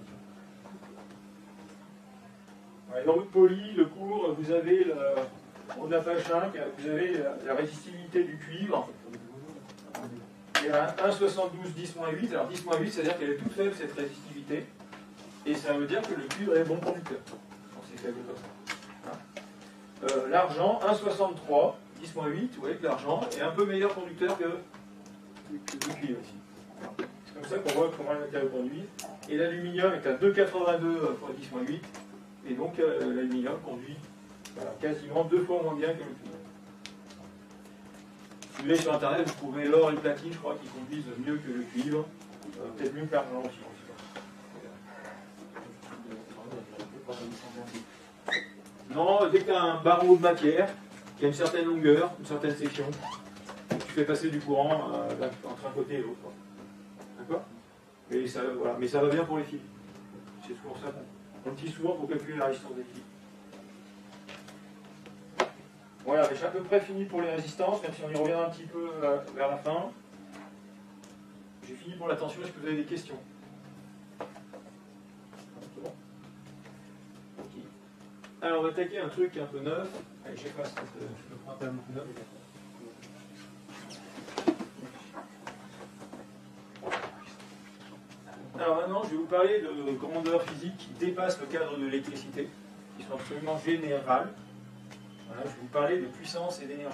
Dans votre poly, le cours, vous avez on a page 5, vous avez la résistivité du cuivre. Il y a 1,72 10-8. Alors 10-8, c'est-à-dire qu'elle est toute faible cette résistivité. Et ça veut dire que le cuivre est bon conducteur. Donc c'est faible comme ça. L'argent, 1,63 10-8, vous voyez que l'argent est un peu meilleur conducteur que le cuivre ici. C'est comme ça qu'on voit comment le matériau conduit. Et l'aluminium est à 2,82 x 10-8. Et donc l'aluminium conduit quasiment 2 fois moins bien que le cuivre. Si vous allez sur internet, vous trouvez l'or et le platine, je crois, qui conduisent mieux que le cuivre, peut-être mieux que l'argent aussi. Non, dès que tu as un barreau de matière qui a une certaine longueur, une certaine section, tu fais passer du courant entre un côté et l'autre. D'accord? Mais ça va bien pour les fils. C'est toujours ça qu'on utilise souvent pour calculer la résistance des fils. Voilà, j'ai à peu près fini pour les résistances, même si on y revient un petit peu vers la fin. J'ai fini pour la tension, est-ce que vous avez des questions? C'est bon? Okay. Alors on va attaquer un truc un peu neuf. Allez, j'efface parce que je prends un tableau neuf. Alors maintenant, je vais vous parler de commandeurs physiques qui dépassent le cadre de l'électricité, qui sont absolument générales. Voilà, je vais vous parler de puissance et d'énergie.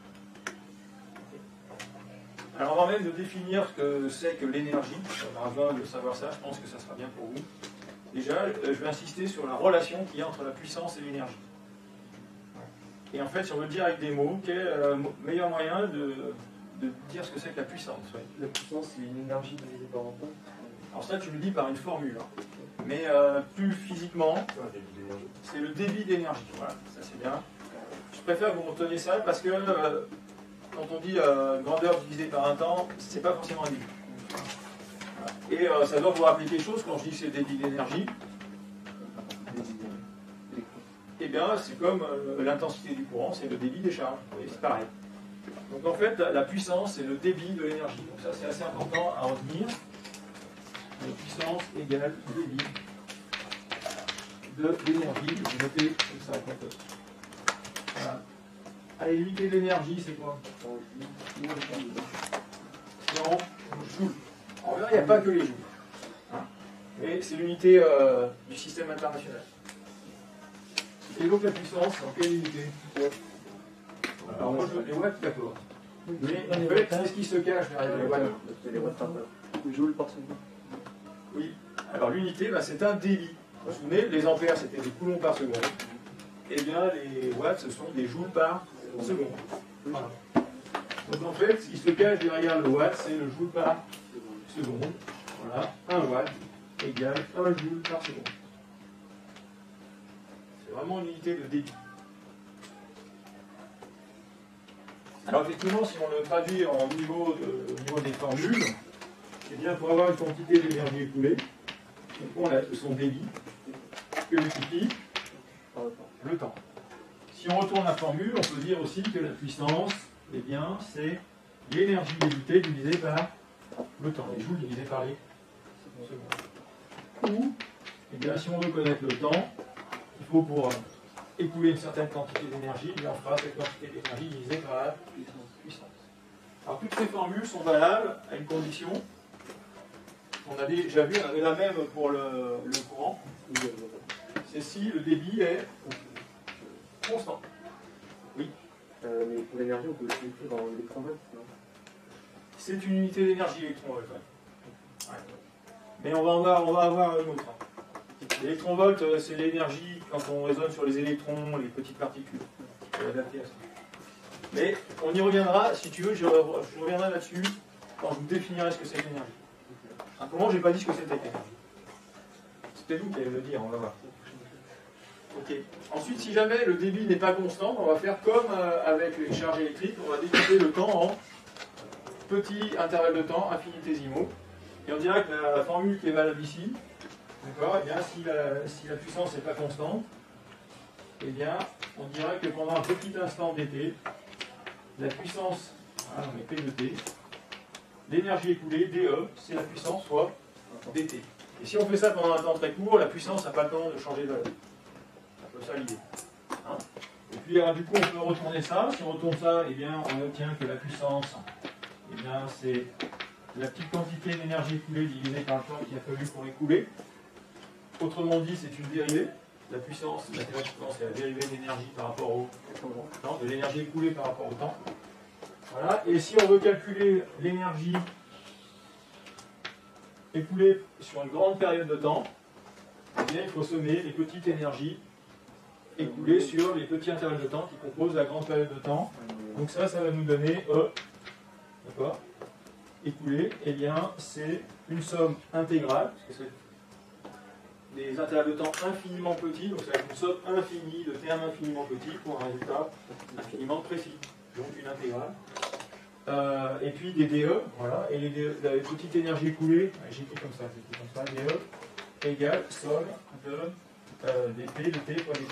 Alors avant même de définir ce que c'est que l'énergie, on aura besoin de savoir ça, je pense que ça sera bien pour vous. Déjà, je vais insister sur la relation qu'il y a entre la puissance et l'énergie. Et en fait, si on veut le dire avec des mots, quel est le meilleur moyen de dire ce que c'est que la puissance? La puissance, c'est une énergie divisée par un temps. Alors ça, tu le dis par une formule. Hein. Mais plus physiquement, c'est le débit d'énergie. Voilà, ça c'est bien. Je préfère que vous reteniez ça parce que quand on dit grandeur divisée par un temps, c'est pas forcément un débit. Voilà. Et ça doit vous rappeler quelque chose quand je dis que c'est le débit d'énergie. Eh bien, c'est comme l'intensité du courant, c'est le débit des charges. Vous voyez, c'est pareil. Donc en fait, la puissance, c'est le débit de l'énergie. Donc ça, c'est assez important à retenir. La puissance égale débit de l'énergie. Je vais noter comme ça. Voilà. Allez, l'unité de l'énergie, c'est quoi? C'est en joules. Alors là, il n'y a pas que les joules. Mais c'est l'unité du système international. Et donc la puissance, en quelle unité? Alors moi, les watts, d'accord. Mais en fait, qu'est-ce qui se cache derrière les watts? Les watts par joule par seconde. Oui. Alors l'unité, c'est un débit. Vous vous souvenez, les ampères, c'était des coulombs par seconde. Eh bien, les watts, ce sont des joules par seconde. Voilà. Donc en fait, ce qui se cache derrière le watt, c'est le joule par seconde. Voilà. 1 watt égale 1 joule par seconde. C'est vraiment une unité de débit. Alors effectivement, si on le traduit au niveau des formules, eh bien, pour avoir une quantité d'énergie écoulée, on a son débit, que multiplie le temps. Si on retourne la formule, on peut dire aussi que la puissance, eh bien, c'est l'énergie débitée divisée par le temps, les joules divisés par les secondes. Ou, eh bien, si on veut connaître le temps, il faut pour écouler une certaine quantité d'énergie, on fera cette quantité d'énergie divisée par la puissance. Alors toutes ces formules sont valables à une condition. On a déjà vu, on avait la même pour le courant. C'est si le débit est constant. Oui. Mais pour l'énergie, on peut aussi écrire en électronvolts, non? C'est une unité d'énergie électronvolt. Ouais. Mais on va avoir une autre. L'électronvolt, c'est l'énergie quand on raisonne sur les électrons, les petites particules. Adapté à ça. Mais on y reviendra, si tu veux, je reviendrai là-dessus quand je vous définirai ce que c'est que l'énergie. Simplement, je n'ai pas dit ce que c'était que l'énergie. C'était vous qui allez le dire, on va voir. Ok. Ensuite, si jamais le débit n'est pas constant, on va faire comme avec les charges électriques, on va découper le temps en petits intervalles de temps infinitésimaux. Et on dirait que la formule qui est valable ici, d'accord, eh bien, si la puissance n'est pas constante, eh bien, on dirait que pendant un petit instant dt, la puissance, voilà, on met P de t, l'énergie écoulée, dE, c'est la puissance fois dt. Et si on fait ça pendant un temps très court, la puissance n'a pas le temps de changer de valeur. C'est un peu ça l'idée. Hein, et puis, du coup, on peut retourner ça. Si on retourne ça, eh bien, on obtient que la puissance, eh bien, c'est la petite quantité d'énergie écoulée divisée par le temps qu'il a fallu pour écouler. Autrement dit, c'est une dérivée. La puissance, c'est la dérivée de l'énergie par rapport au temps, de l'énergie écoulée par rapport au temps. Voilà. Et si on veut calculer l'énergie écoulée sur une grande période de temps, eh bien, il faut sommer les petites énergies écoulées sur les petits intervalles de temps qui composent la grande période de temps. Donc ça va nous donner E. D'accord ? Écoulé, eh bien, c'est une somme intégrale, parce que c'est des intervalles de temps infiniment petits, donc ça va être une somme infinie de termes infiniment petits pour un résultat infiniment précis, donc une intégrale. Et puis des DE, voilà, et la petite énergie écoulée, j'ai écrit comme ça, DE égale somme de dP de T fois dt.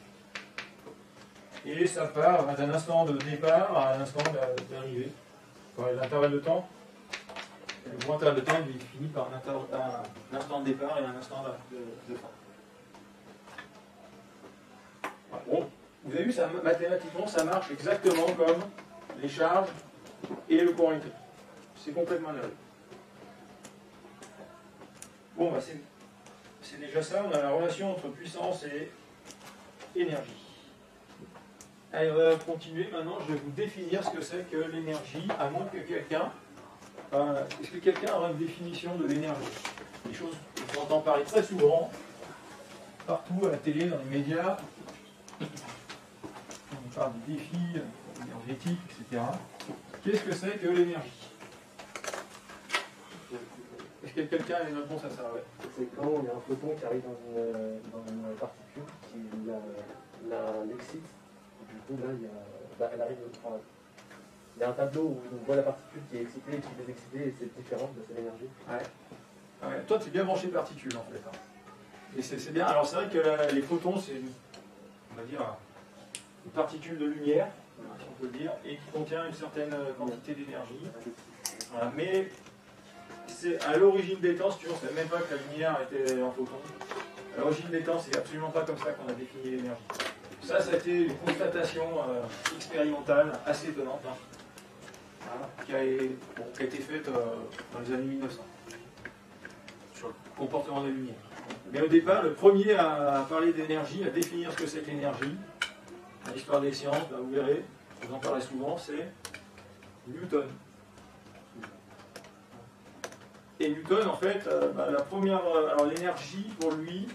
Et ça part d'un instant de départ à un instant d'arrivée. L'intervalle de temps, le gros intervalle de temps il est fini par un instant de départ et un instant de fin. Voilà. Bon, vous avez vu, ça, mathématiquement, ça marche exactement comme les charges et le courant électrique. C'est complètement analyse. Bon, c'est déjà ça, on a la relation entre puissance et énergie. Allez, on va continuer. Maintenant, je vais vous définir ce que c'est que l'énergie, à moins que quelqu'un... est-ce que quelqu'un aura une définition de l'énergie? Des choses qu'on entend parler très souvent, partout, à la télé, dans les médias. On parle des défis énergétiques, etc. Qu'est-ce que c'est que l'énergie? Est-ce que quelqu'un a une réponse à ça? Ouais. C'est quand il y a un photon qui arrive dans une particule qui l'excite. Du coup, là, elle arrive il y a un tableau où on voit la particule qui est excitée et qui est désexcitée, et c'est différent, c'est l'énergie. Ouais. Ouais, toi, tu es bien branché particules, en fait. Hein. Et c'est bien. Alors, c'est vrai que les photons, c'est, on va dire, une particule de lumière, si on peut le dire, et qui contient une certaine quantité d'énergie. Voilà. Mais c'est à l'origine des temps, si tu veux, on ne savait même pas que la lumière était en photons. À l'origine des temps, c'est absolument pas comme ça qu'on a défini l'énergie. Ça a été une constatation expérimentale assez étonnante, hein, voilà, qui a été faite dans les années 1900 sur le comportement de la lumière. Mais au départ, le premier à parler d'énergie, à définir ce que c'est que l'énergie, dans l'histoire des sciences, ben vous verrez, je vous en parlerai souvent, c'est Newton. Et Newton, en fait, la première, alors l'énergie, pour lui,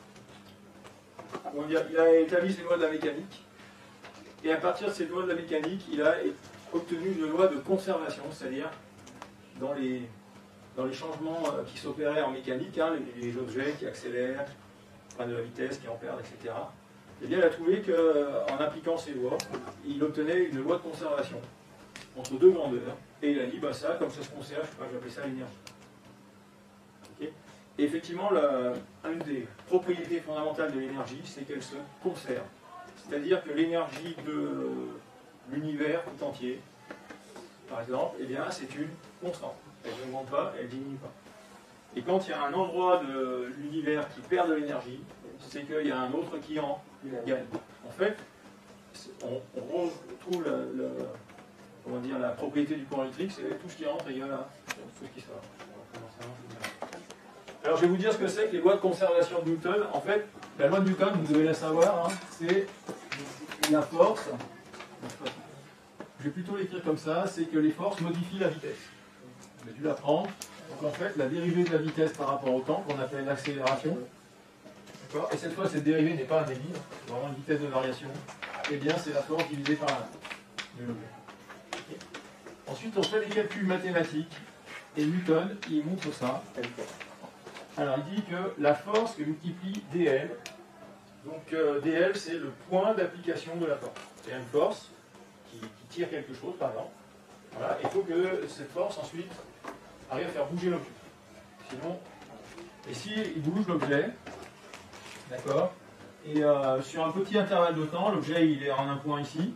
il a établi ses lois de la mécanique, et à partir de ces lois de la mécanique, il a obtenu une loi de conservation, c'est-à-dire dans les changements qui s'opéraient en mécanique, hein, les objets qui accélèrent, qui prennent de la vitesse, qui en perdent, etc. Eh bien, il a trouvé qu'en appliquant ces lois, il obtenait une loi de conservation entre deux grandeurs, et il a dit, ça, comme ça se conserve, je sais pas, j'appelle ça l'énergie. Okay. Et effectivement, une des propriétés fondamentales de l'énergie, c'est qu'elle se conserve. C'est-à-dire que l'énergie de l'univers tout entier, par exemple, eh bien, c'est une constante. Elle ne monte pas, elle ne diminue pas. Et quand il y a un endroit de l'univers qui perd de l'énergie, c'est qu'il y a un autre qui en gagne. En fait, on retrouve la propriété du courant électrique, c'est tout ce qui rentre égale à tout ce qui sort. Alors je vais vous dire ce que c'est que les lois de conservation de Newton. En fait, la loi de Newton, vous devez la savoir, hein, c'est la force. Je vais plutôt l'écrire comme ça, c'est que les forces modifient la vitesse. Vous avez dû l'apprendre. Donc en fait, la dérivée de la vitesse par rapport au temps, qu'on appelle l'accélération, et cette fois, cette dérivée n'est pas un débit, c'est vraiment une vitesse de variation, et bien c'est la force divisée par l'objet. Okay. Ensuite, on fait des calculs mathématiques, et Newton, il montre ça. Alors, il dit que la force multiplie dl. Donc, dl, c'est le point d'application de la force. C'est une force qui tire quelque chose, par exemple. Voilà, il faut que cette force, ensuite, arrive à faire bouger l'objet. Sinon, et s'il bouge l'objet, d'accord, et sur un petit intervalle de temps, l'objet, il est en un point ici.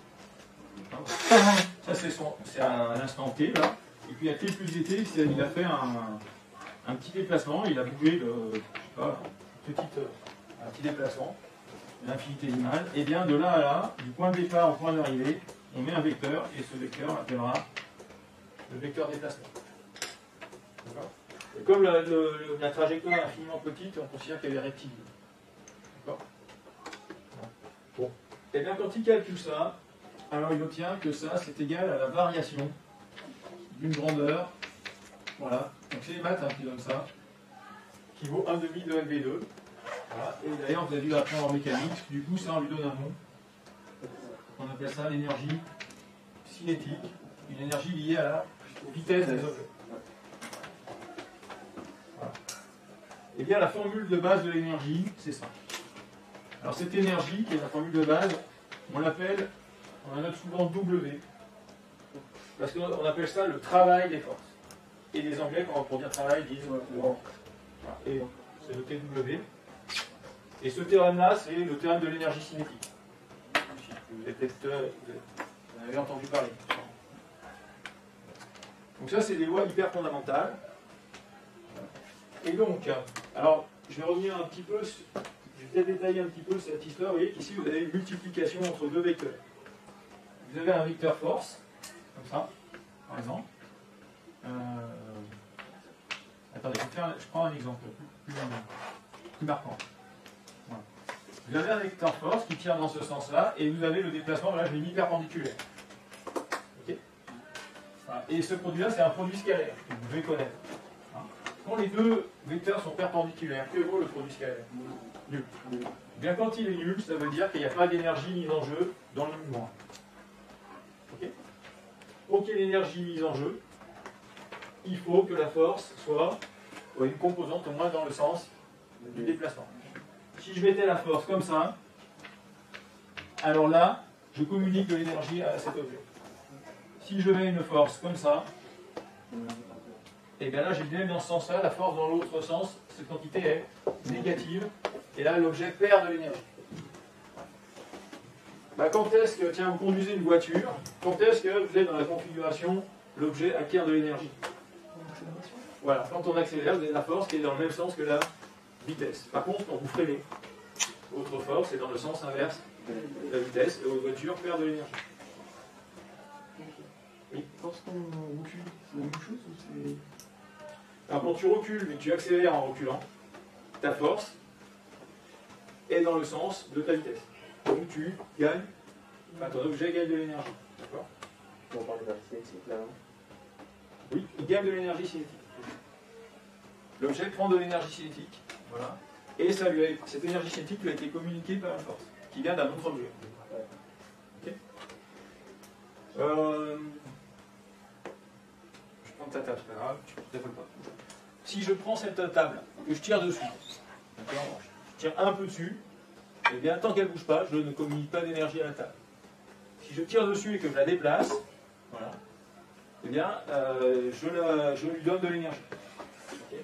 Ça, c'est un instant t, là. Et puis, à t plus dt, il a fait un petit déplacement, il a bougé un petit déplacement, l'infinitésimal, et bien de là à là, du point de départ au point d'arrivée, on met un vecteur, et ce vecteur, on l'appellera le vecteur déplacement. Et comme la trajectoire est infiniment petite, on considère qu'elle est rectiligne. D'accord ? Bon. Et bien quand il calcule ça, alors il obtient que ça, c'est égal à la variation d'une grandeur. Voilà, donc c'est les maths qui donnent ça, qui vaut 1,5 de LV2. Voilà. Et d'ailleurs, vous avez dû l'apprendre en mécanique, du coup, ça, on lui donne un nom. On appelle ça l'énergie cinétique, une énergie liée à la vitesse des objets. Voilà. Et bien, la formule de base de l'énergie, c'est ça. Alors, cette énergie, qui est la formule de base, on la note souvent W, parce qu'on appelle ça le travail des forces. Et les Anglais, pour dire travail, disent work. Et c'est le TW. Et ce théorème-là, c'est le théorème de l'énergie cinétique. Vous en avez entendu parler. Donc ça, c'est des lois hyper fondamentales. Et donc, alors, je vais revenir un petit peu, je vais peut-être détailler un petit peu cette histoire. Vous voyez qu'ici, vous avez une multiplication entre deux vecteurs. Vous avez un vecteur force, comme ça, par exemple. Attendez, je prends un exemple plus marquant. Voilà. Vous avez un vecteur force qui tire dans ce sens-là, et vous avez le déplacement, là je l'ai mis perpendiculaire. Okay. Voilà. Et ce produit-là, c'est un produit scalaire, que vous devez connaître. Hein. Quand les deux vecteurs sont perpendiculaires, que vaut le produit scalaire? Nul. Bien quand il est nul, ça veut dire qu'il n'y a pas d'énergie mise en jeu dans le mouvement. Okay. Pour qu'il y ait l'énergie mise en jeu, il faut que la force soit une composante au moins dans le sens du déplacement. Si je mettais la force comme ça, alors là, je communique de l'énergie à cet objet. Si je mets une force comme ça, et bien là j'ai bien dans ce sens-là, la force dans l'autre sens, cette quantité est négative, et là l'objet perd de l'énergie. Bah, quand est-ce que, tiens, vous conduisez une voiture, quand est-ce que vous êtes dans la configuration, l'objet acquiert de l'énergie? Voilà, quand on accélère, vous avez la force qui est dans le même sens que la vitesse. Par contre, quand vous freinez, votre force est dans le sens inverse de la vitesse, et votre voiture perd de l'énergie. Oui. Lorsqu'on recule, c'est la même chose ou c'est. Alors quand tu recules, mais que tu accélères en reculant, ta force est dans le sens de ta vitesse. Donc tu gagnes, enfin, ton objet gagne de l'énergie. D'accord? On parle de la cinétique là. Oui, il gagne de l'énergie cinétique. L'objet prend de l'énergie cinétique, voilà, et ça lui a, cette énergie cinétique lui a été communiquée par une force, qui vient d'un autre objet. Ok. Je prends ta table, c'est pas grave, tu ne défolles pas. Si je prends cette table, que je tire dessus, d'accord, je tire un peu dessus, et bien tant qu'elle ne bouge pas, je ne communique pas d'énergie à la table. Si je tire dessus et que je la déplace, voilà, eh bien je lui donne de l'énergie. Okay.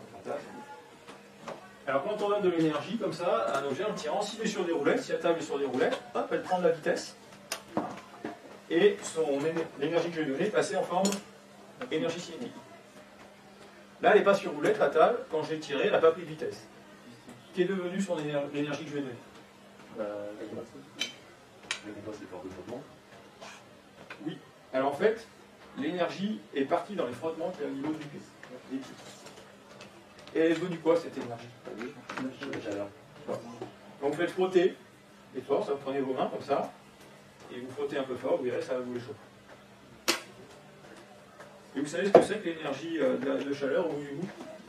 Alors quand on donne de l'énergie comme ça, un objet en tirant, s'il est sur des roulettes, si la table est sur des roulettes, hop, elle prend de la vitesse, et l'énergie que je lui ai donnée est passée en forme d'énergie cinétique. Là, elle n'est pas sur roulette, la table, quand j'ai tiré, elle n'a pas pris de vitesse. Qu'est devenue l'énergie que je lui ai donnée? La c'est fort de frottement. Oui. Alors en fait, l'énergie est partie dans les frottements qui est au niveau du pied. Et elle est devenue quoi cette énergie? La chaleur. Donc vous faites frotter les forces, vous prenez vos mains comme ça, et vous frottez un peu fort, vous verrez, ça va vous réchauffer. Et vous savez ce que c'est que l'énergie de chaleur au bout du bout?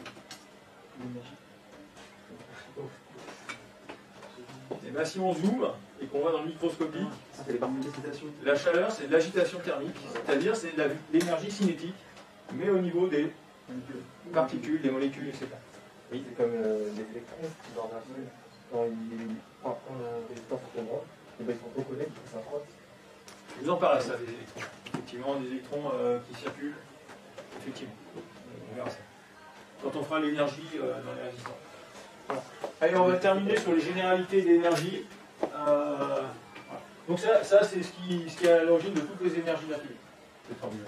Et bien si on zoome et qu'on va dans le microscopique, la chaleur c'est de l'agitation thermique, c'est-à-dire c'est de l'énergie cinétique, mais au niveau des particules, des molécules, etc. Oui, c'est comme les électrons dans un feu. Quand la résistance est trop grande, ils sont trop collés, ça frotte. Je vous en parle à ça, des électrons. Effectivement, des électrons qui circulent. Effectivement. On verra ça. Quand on fera l'énergie dans les résistances. Bon. Allez, on va terminer sur les généralités d'énergie. Voilà. Donc ça c'est ce qui est à l'origine de toutes les énergies naturelles. C'est formidable.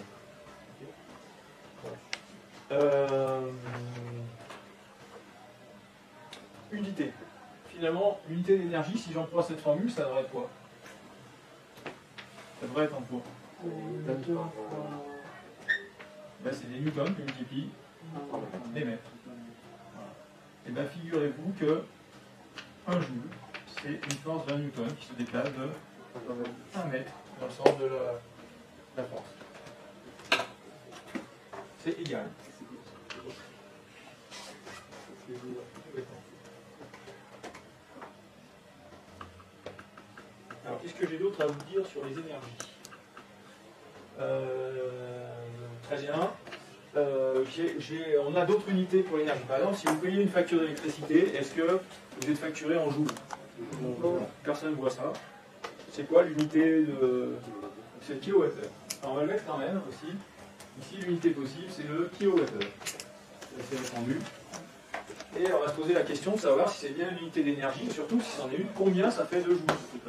Unité. Finalement, unité d'énergie, si j'emploie cette formule, ça devrait être quoi? Ça devrait être en quoi? Ben, c'est des newtons que multiplient des mètres. Voilà. Et bien figurez-vous que 1 joule, c'est une force d'un newton qui se déplace de 1 mètre dans le sens de la force. C'est égal. Alors, qu'est-ce que j'ai d'autre à vous dire sur les énergies? Très bien. On a d'autres unités pour l'énergie. Par exemple, si vous payez une facture d'électricité, est-ce que vous êtes facturé en joules? Personne ne voit ça. C'est quoi l'unité de... C'est le kilowattheure. Alors, on va le mettre quand même aussi. Ici, l'unité possible, c'est le kilowattheure. C'est répandu. Et on va se poser la question de savoir si c'est bien une unité d'énergie, et surtout si c'en est une, combien ça fait de joules, ce truc-là.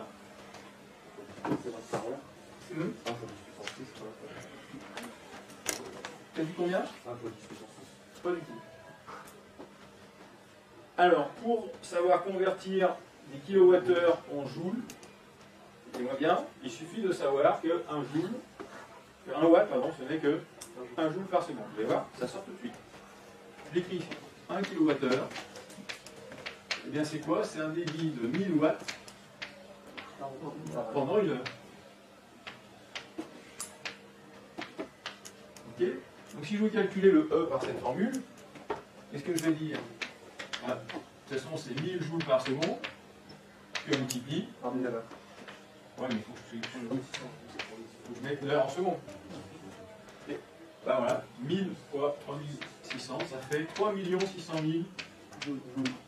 T'as dit combien? Pas du tout. Alors, pour savoir convertir des kilowattheures en joules, écoutez-moi bien, il suffit de savoir que 1 watt, pardon, ce n'est que 1 joule par seconde. Vous allez voir, ça sort tout de suite. Je l'écris 1 kilowattheure. Eh bien, c'est quoi? C'est un débit de 1000 watts pendant une heure. Ok? Donc, si je veux calculer le E par cette formule, qu'est-ce que je vais dire? De toute façon, c'est 1000 joules par seconde que multiplie. Par 1000 à l'heure. Ouais, mais il faut que je mette l'heure en secondes. Et ben voilà, 1000 fois 3600, ça fait 3 600 000 joules.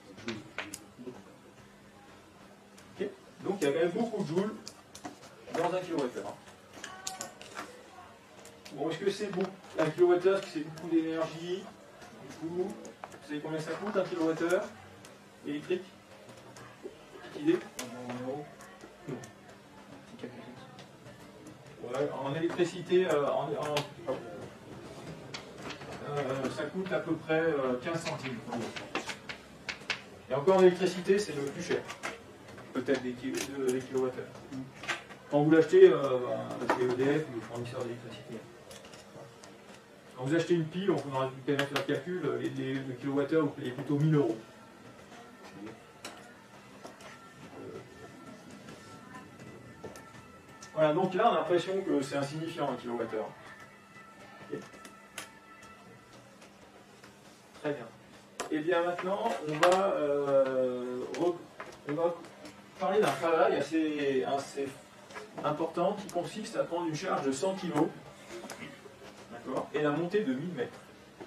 Okay. Donc il y a quand même beaucoup de joules dans un kilowattheure. Bon, est-ce que c'est bon? 1 kWh, c'est beaucoup d'énergie. Du coup, vous savez combien ça coûte 1 kWh électrique? Petite idée? En euros? Non. Ouais, en électricité, ça coûte à peu près 15 centimes. Et encore en électricité, c'est le plus cher. Peut-être des kilowattheures. Quand vous l'achetez, c'est EDF ou le fournisseur d'électricité. Quand vous achetez une pile, on pourra faire le calcul, le kilowattheure, vous payez plutôt 1000 euros. Voilà, donc là, on a l'impression que c'est insignifiant, un kilowattheure. Okay. Très bien. Et bien maintenant, on va parler d'un travail assez important qui consiste à prendre une charge de 100 kg et la monter de 1000 mètres.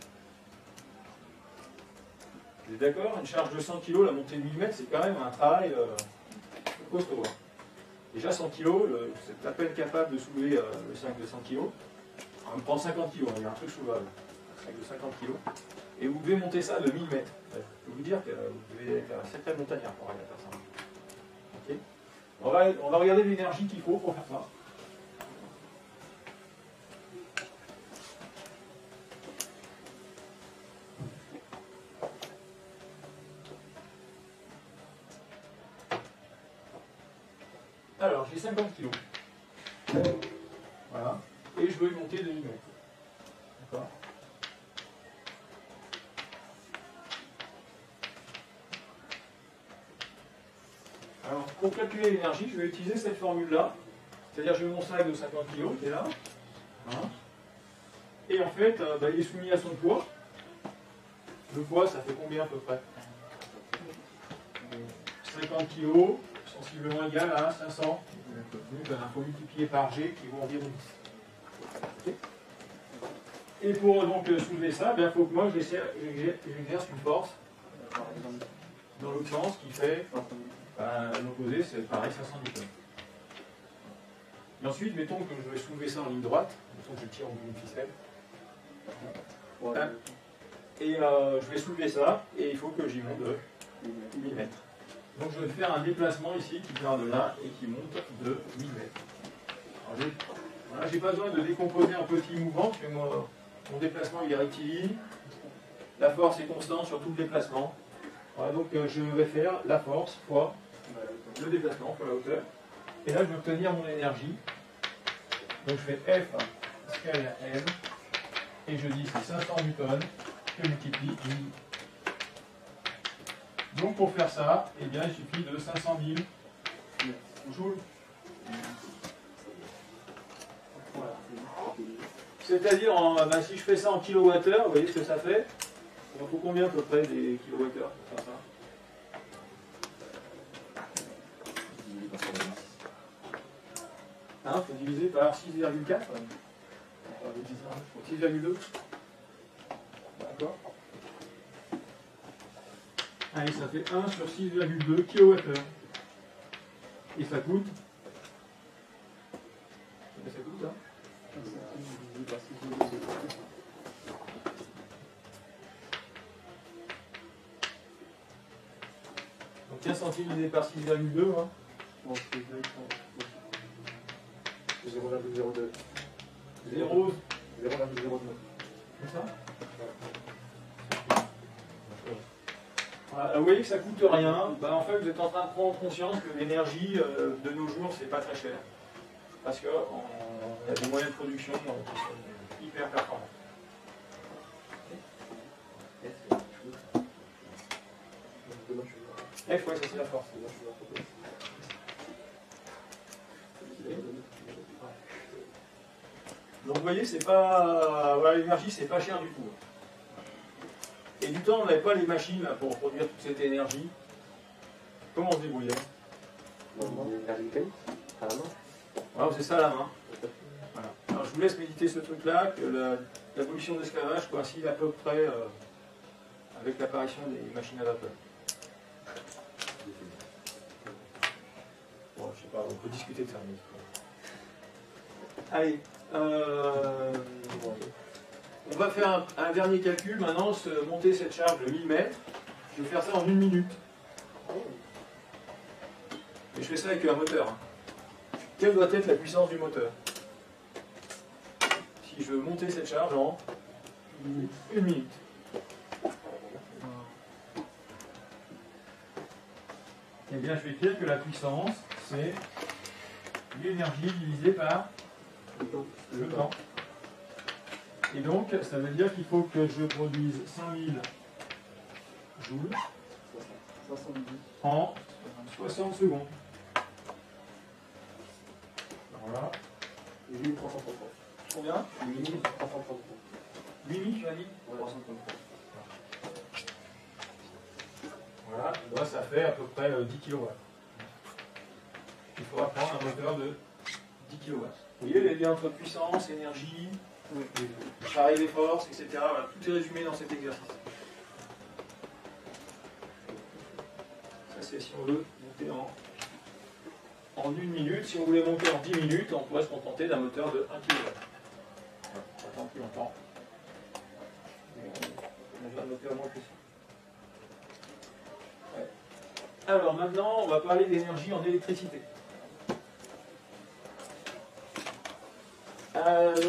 Vous êtes d'accord? Une charge de 100 kg, la montée de 1000 mètres, c'est quand même un travail costaud. Déjà 100 kg, vous êtes à peine capable de soulever le sac de 100 kg. On va prendre 50 kg, il y a un truc soulevable. Un sac de 50 kg. Et vous devez monter ça de 1000 mètres. Je peux vous dire que vous devez faire un sacré montagnard pour arriver à faire ça. Okay. On va regarder l'énergie qu'il faut pour faire ça. Alors, j'ai 50 kg. Voilà. Et je veux y monter de 1000 mètres. D'accord. Alors, pour calculer l'énergie, je vais utiliser cette formule-là. C'est-à-dire, je mets mon sac de 50 kg, qui est là. Voilà. Et en fait, il est soumis à son poids. Le poids, ça fait combien à peu près? 50 kg, sensiblement égal à 500. Donc, il faut multiplier par G, qui vaut environ 10. Okay. Et pour donc soulever ça, il faut que moi, j'exerce une force dans l'autre sens, qui fait... l'opposé, c'est pareil, 500 newtons. Et ensuite, mettons que je vais soulever ça en ligne droite, mettons que je tire au bout d'une ficelle. Et je vais soulever ça, et il faut que j'y monte de 1000 mètres. Donc je vais faire un déplacement ici qui part de là et qui monte de 1000 mètres. Voilà, j'ai pas besoin de décomposer en petits mouvements, parce que mon déplacement il est rectiligne. La force est constante sur tout le déplacement. Voilà, donc je vais faire la force fois le déplacement fois la hauteur. Et là je vais obtenir mon énergie. Donc je fais F scalaire M. Et je dis c'est 500 newtons que multiplie I. Donc pour faire ça, eh bien, il suffit de 500 000 joules. Voilà. C'est-à-dire, si je fais ça en kilowattheure, vous voyez ce que ça fait? Il en faut combien à peu près des kilowattheures pour faire ça? Il faut diviser par 6,4. 6,2. D'accord. Allez, ça fait 1 sur 6,2 kWh. Et ça coûte. Ça coûte, hein? Donc 15 centimes divisé par 6,2, hein? Bon, c'est 0,02. 0,02. Comme ça? Voilà, vous voyez que ça ne coûte rien. En fait, vous êtes en train de prendre conscience que l'énergie de nos jours, c'est pas très cher. Parce qu'il y a des moyens de production qui sont hyper performants. F, ouais, ça c'est la force. Donc vous voyez, c'est pas. Voilà, l'énergie, c'est pas cher du tout. Et du temps, on n'avait pas les machines là, pour produire toute cette énergie. Comment on se débrouillait? À la main. Voilà, c'est ça à la main. Voilà. Alors je vous laisse méditer ce truc-là, que l'abolition de l'esclavage coïncide à peu près avec l'apparition des machines à vapeur. Bon, je sais pas, on peut discuter de ça. Mais... Allez. on va faire un dernier calcul maintenant, monter cette charge de 1000 mètres. Je vais faire ça en 1 minute. Et je fais ça avec un moteur. Hein. Quelle doit être la puissance du moteur? Si je veux monter cette charge en 1 minute. Eh bien, je vais écrire que la puissance, c'est l'énergie divisée par le temps. Et donc, ça veut dire qu'il faut que je produise 5000 joules en 60 secondes. Voilà. 8333. Combien? 8333. 8000, tu m'as dit? 333. Voilà, moi ça fait à peu près 10 kW. Il faudra prendre un moteur de 10 kW. Vous voyez les liens entre puissance, énergie, pareil des forces, etc. Voilà, tout est résumé dans cet exercice. Ça c'est si on veut monter en 1 minute. Si on voulait monter en 10 minutes, on pourrait se contenter d'un moteur de 1 kW. Voilà, on attend plus longtemps. On a un moteur moins puissant. Alors maintenant, on va parler d'énergie en électricité. Je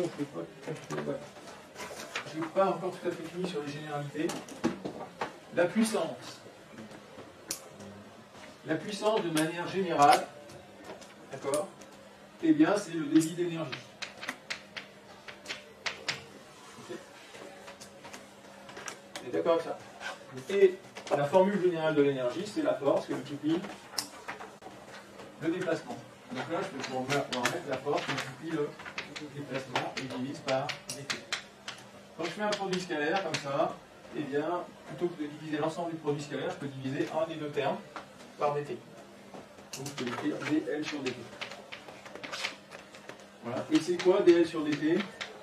n'ai pas encore tout à fait fini sur les généralités. La puissance. La puissance de manière générale, d'accord? Eh bien, c'est le débit d'énergie. Okay. Vous êtes d'accord avec ça? Et la formule générale de l'énergie, c'est la force qui multiplie le déplacement. Donc là, je vais pouvoir mettre la force qui multiplie le déplacement et divise par dt. Quand je fais un produit scalaire comme ça, eh bien, plutôt que de diviser l'ensemble du produit scalaire, je peux diviser un des deux termes par dt. Donc je peux écrire dl sur dt. Voilà. Et c'est quoi dl sur dt?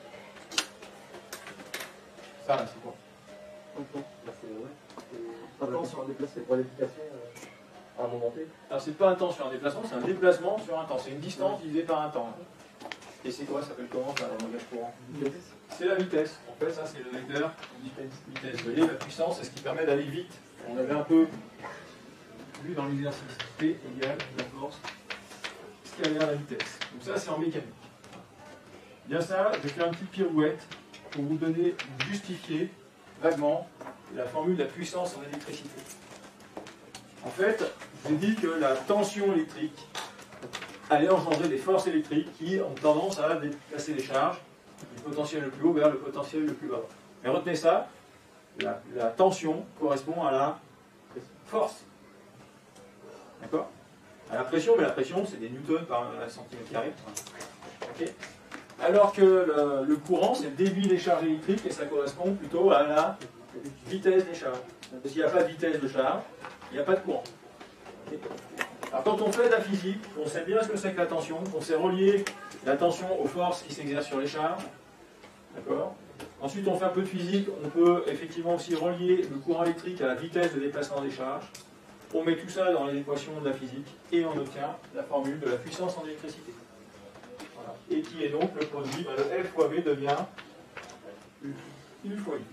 Ça là, c'est quoi? Un temps sur un déplacé pour l'application à un moment T. Alors c'est pas un temps sur un déplacement, c'est un déplacement sur un temps. C'est une distance divisée par un temps. Et c'est quoi? Ça s'appelle comment ça, le langage courant? C'est la vitesse. En fait, ça c'est le vecteur vitesse. Vous voyez, la puissance, c'est ce qui permet d'aller vite. On avait un peu vu dans l'exercice. P égale la force scalaire à la vitesse. Donc ça, c'est en mécanique. Bien ça, je vais faire une petite pirouette pour vous donner, justifier vaguement la formule de la puissance en électricité. En fait, j'ai dit que la tension électrique allait engendrer des forces électriques qui ont tendance à déplacer les charges du potentiel le plus haut vers le potentiel le plus bas. Mais retenez ça, la tension correspond à la force. D'accord? À la pression, mais la pression c'est des newtons par centimètre carré. Okay. Alors que le courant c'est le débit des charges électriques et ça correspond plutôt à la vitesse des charges. Parce qu'il n'y a pas de vitesse de charge, il n'y a pas de courant. Okay. Alors quand on fait de la physique, on sait bien ce que c'est que la tension, on sait relier la tension aux forces qui s'exercent sur les charges. D'accord? Ensuite on fait un peu de physique, on peut effectivement aussi relier le courant électrique à la vitesse de déplacement des charges. On met tout ça dans les équations de la physique et on obtient la formule de la puissance en électricité. Voilà. Et qui est donc le produit, le F fois V devient U fois I.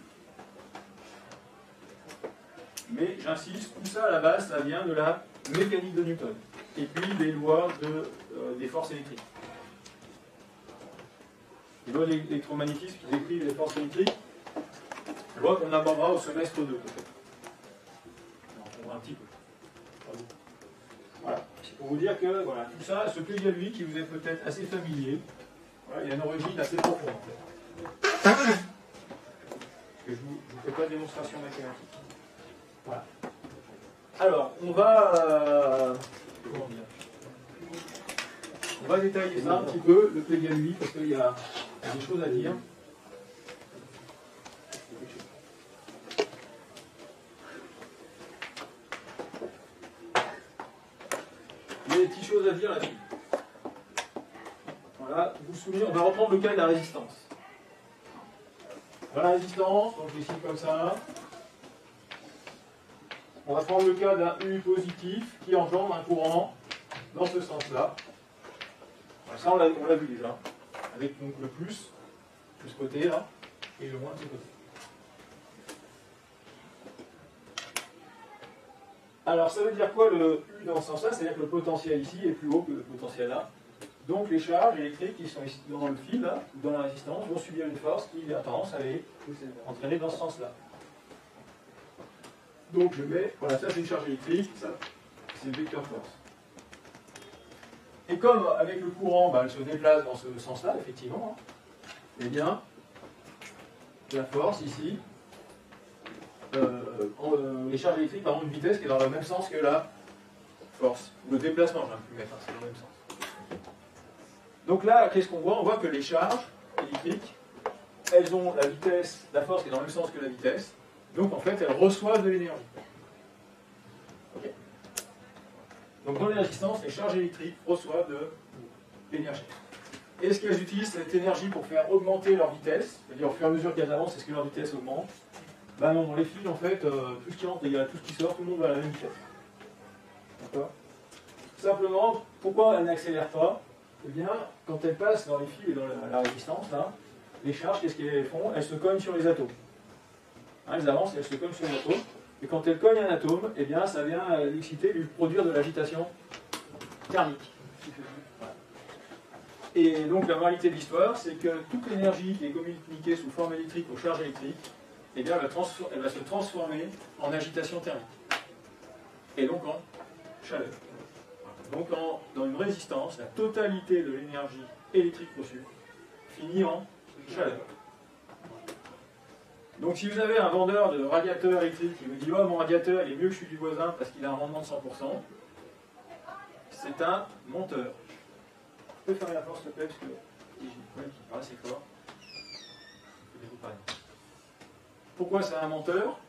Mais j'insiste, tout ça à la base, ça vient de la mécanique de Newton. Et puis des lois des forces électriques. Les lois de l'électromagnétisme qui décrivent les forces électriques, loi qu'on abordera au semestre 2 peut-être. Un petit peu. Voilà. C'est pour vous dire que voilà, tout ça, ce plaidoyer qui vous est peut-être assez familier, voilà, il y a une origine assez profonde en fait. Parce que je ne vous fais pas de démonstration mathématique. Voilà. Alors, on va comment dire, on va détailler ça un petit peu, le plaidoyer, parce qu'il y a des choses à dire. Il y a des petites choses à dire là-dessus. Voilà, vous vous souvenez, on va reprendre le cas de la résistance. Dans la résistance, donc ici comme ça, on va prendre le cas d'un U positif qui engendre un courant dans ce sens-là. Ça, on l'a vu déjà, avec donc le plus de ce côté là. et le moins de ce côté. Alors ça veut dire quoi le U dans ce sens-là? C'est-à-dire que le potentiel ici est plus haut que le potentiel là. Donc les charges électriques qui sont ici dans le fil, là, ou dans la résistance, vont subir une force qui a tendance à les entraîner dans ce sens-là. Donc je mets, voilà, ça c'est une charge électrique, ça c'est le vecteur force. Et comme avec le courant, elle se déplace dans ce sens-là, effectivement, eh bien, la force ici, les charges électriques ont une vitesse qui est dans le même sens que la force. Le déplacement, je vais plus mettre, c'est dans le même sens. Donc là, qu'est-ce qu'on voit? On voit que les charges électriques, elles ont la vitesse, la force qui est dans le même sens que la vitesse, donc en fait, elles reçoivent de l'énergie. Okay. Donc dans les résistances, les charges électriques reçoivent de l'énergie. Est-ce qu'elles utilisent cette énergie pour faire augmenter leur vitesse? C'est-à-dire au fur et à mesure qu'elles avancent, est-ce que leur vitesse augmente? Ben non, dans les fils, en fait, tout ce qui entre égale tout ce qui sort, tout le monde va à la même vitesse. D'accord? Simplement, pourquoi elles n'accélèrent pas? Eh bien, quand elles passent dans les fils et dans la résistance, là, les charges, qu'est-ce qu'elles font? Elles se cognent sur les atomes. Hein, elles avancent et elles se cognent sur les atomes. Et quand elles cognent un atome, eh bien, ça vient l'exciter, lui produire de l'agitation thermique. Voilà. Et donc, la moralité de l'histoire, c'est que toute l'énergie qui est communiquée sous forme électrique aux charges électriques, eh bien, elle va se transformer en agitation thermique. Et donc en chaleur. Donc, dans une résistance, la totalité de l'énergie électrique reçue finit en chaleur. Donc, si vous avez un vendeur de radiateur électrique qui vous dit « Oh, mon radiateur, il est mieux que celui du voisin parce qu'il a un rendement de 100%, c'est un menteur. » Je peux fermer la porte, s'il te plaît, parce que j'ai une poêle qui parle assez fort. Pourquoi c'est un menteur?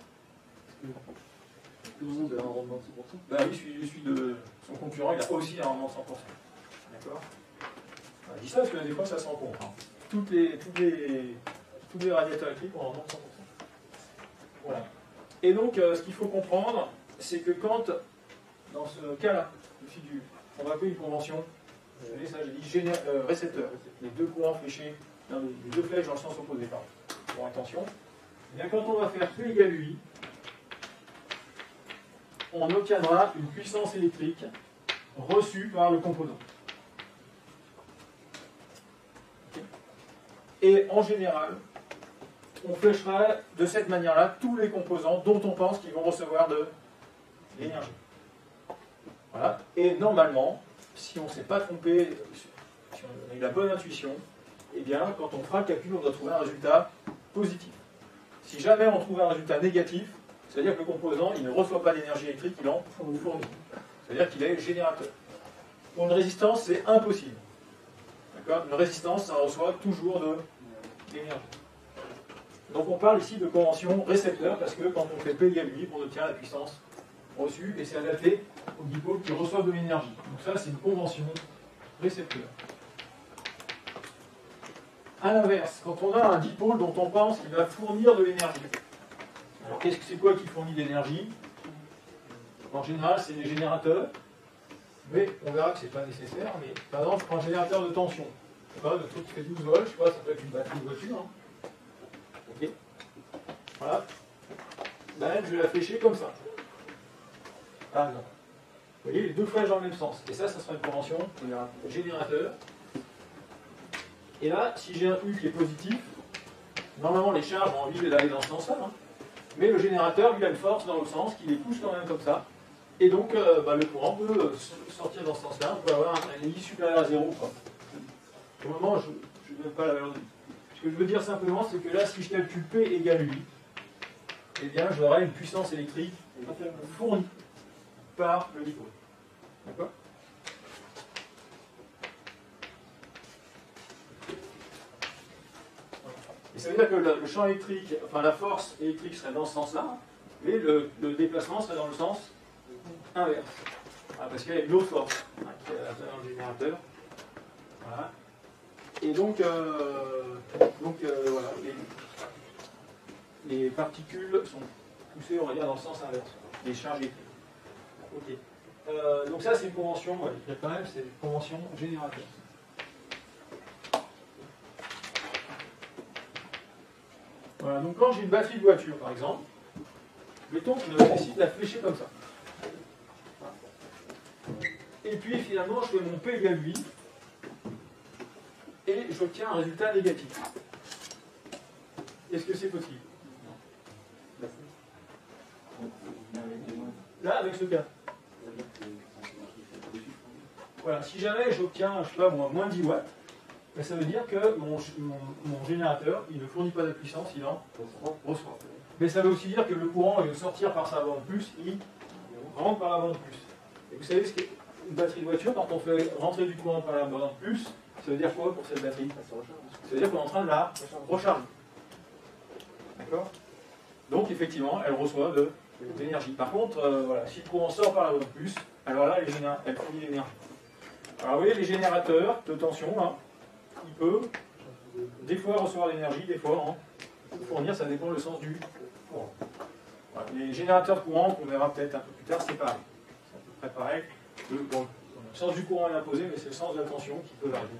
Vous avez un rendement de 100%? Ben oui, celui de son concurrent, il a aussi un rendement de 100%. D'accord? Je dis ça parce que des fois, ça se rencontre. Hein. Tous les radiateurs électriques ont un rendement de 100%. Voilà. Et donc, ce qu'il faut comprendre, c'est que quand, dans ce cas-là, de figure, on va appeler une convention, ça j'ai dit récepteur, les deux courants fléchés, les deux flèches dans le sens opposé, pardon. Bon, attention. Eh bien, quand on va faire P égale UI, on obtiendra une puissance électrique reçue par le composant. Okay. Et en général, on fléchera de cette manière-là tous les composants dont on pense qu'ils vont recevoir de l'énergie. Voilà. Et normalement, si on ne s'est pas trompé, si on a eu la bonne intuition, eh bien, quand on fera le calcul, on doit trouver un résultat positif. Si jamais on trouve un résultat négatif, c'est-à-dire que le composant, il ne reçoit pas d'énergie électrique, il en fournit. C'est-à-dire qu'il est générateur. Pour une résistance, c'est impossible. D'accord? Une résistance, ça reçoit toujours de l'énergie. Donc on parle ici de convention récepteur, parce que quand on fait P égale UI, on obtient la puissance reçue, et c'est adapté aux dipôles qui reçoivent de l'énergie. Donc ça, c'est une convention récepteur. A l'inverse, quand on a un dipôle dont on pense qu'il va fournir de l'énergie. Alors qu'est-ce que c'est quoi qui fournit de l'énergie? En général, c'est les générateurs, mais on verra que ce n'est pas nécessaire. Mais par exemple, je prends un générateur de tension. Je sais pas, le truc qui fait 12 volts, je sais pas, ça peut être une batterie de voiture. Hein. Ok. Voilà. Ben, je vais la flécher comme ça. Ah non. Vous voyez, les deux flèches dans le même sens. Et ça sera une convention générateur. Et là, si j'ai un U qui est positif, normalement les charges ont envie d'aller dans ce sens-là. Hein. Mais le générateur, lui, a une force dans l'autre sens qui les pousse quand même comme ça. Et donc, le courant peut sortir dans ce sens-là. On peut avoir un I supérieur à 0. Quoi. Au moment, je ne donne pas la valeur de I. Ce que je veux dire simplement, c'est que là, si je calcule P égale UI, eh bien, j'aurai une puissance électrique fournie par le dipôle. D'accord? Et ça veut dire que le champ électrique, enfin la force électrique serait dans ce sens-là, mais le déplacement serait dans le sens inverse. Voilà, parce qu'il y a une autre force qui est dans le générateur. Voilà. Et donc voilà, les particules sont poussées, on va dire, dans le sens inverse, les charges électriques. Ok. Donc ça, c'est une convention, on va l'écrire quand même, c'est une convention générateur. Voilà, donc quand j'ai une batterie de voiture, par exemple, mettons que je décide de la flécher comme ça. Et puis finalement, je fais mon P égale 8 et j'obtiens un résultat négatif. Est-ce que c'est possible? Là, avec ce cas. Voilà, si jamais j'obtiens, je sais pas moi, moins 10 watts, ben ça veut dire que mon générateur, il ne fournit pas de puissance, il en reçoit. Mais ça veut aussi dire que le courant, au lieu de sortir par sa bande plus, il rentre par la bande plus. Et vous savez ce qu'est une batterie de voiture, quand on fait rentrer du courant par la bande plus, ça veut dire quoi pour cette batterie? Ça veut dire qu'on est en train de la recharger. D'accord? Donc effectivement, elle reçoit de l'énergie. Par contre, voilà, si le courant sort par la bande plus, alors là, elle fournit l'énergie. Alors vous voyez, les générateurs de tension, là, il peut des fois recevoir l'énergie, des fois en fournir, ça dépend le sens du courant. Voilà. Les générateurs de courant, qu'on verra peut-être un peu plus tard, c'est pareil. C'est à peu près pareil. Le sens du courant est imposé, mais c'est le sens de la tension qui peut varier.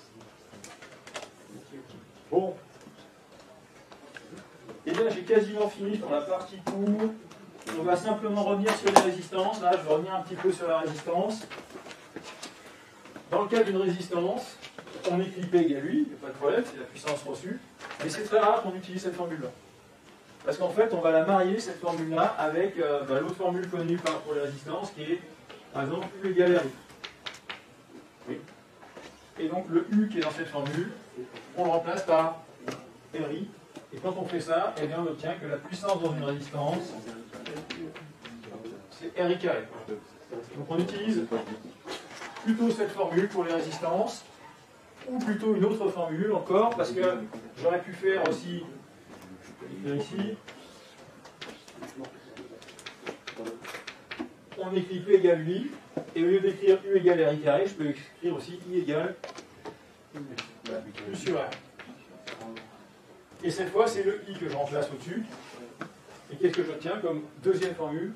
Bon. Et bien j'ai quasiment fini pour la partie cours. On va simplement revenir sur les résistances. Là, je vais revenir un petit peu sur la résistance. Dans le cas d'une résistance, on écrit P égale 8, il n'y a pas de problème, c'est la puissance reçue. Mais c'est très rare qu'on utilise cette formule-là. Parce qu'en fait, on va la marier, cette formule-là, avec l'autre formule connue pour les résistances, qui est, par exemple, U égale RI. Oui. Et donc, le U qui est dans cette formule, on le remplace par RI. Et quand on fait ça, eh bien, on obtient que la puissance dans une résistance, c'est RI carré. Donc, on utilise plutôt cette formule pour les résistances, ou plutôt une autre formule encore, parce que j'aurais pu faire aussi, ici, on écrit P égale 8, et au lieu d'écrire U égale RI carré, je peux écrire aussi I égale U sur R. Et cette fois, c'est le I que je remplace au-dessus. Et qu'est-ce que j'obtiens comme deuxième formule?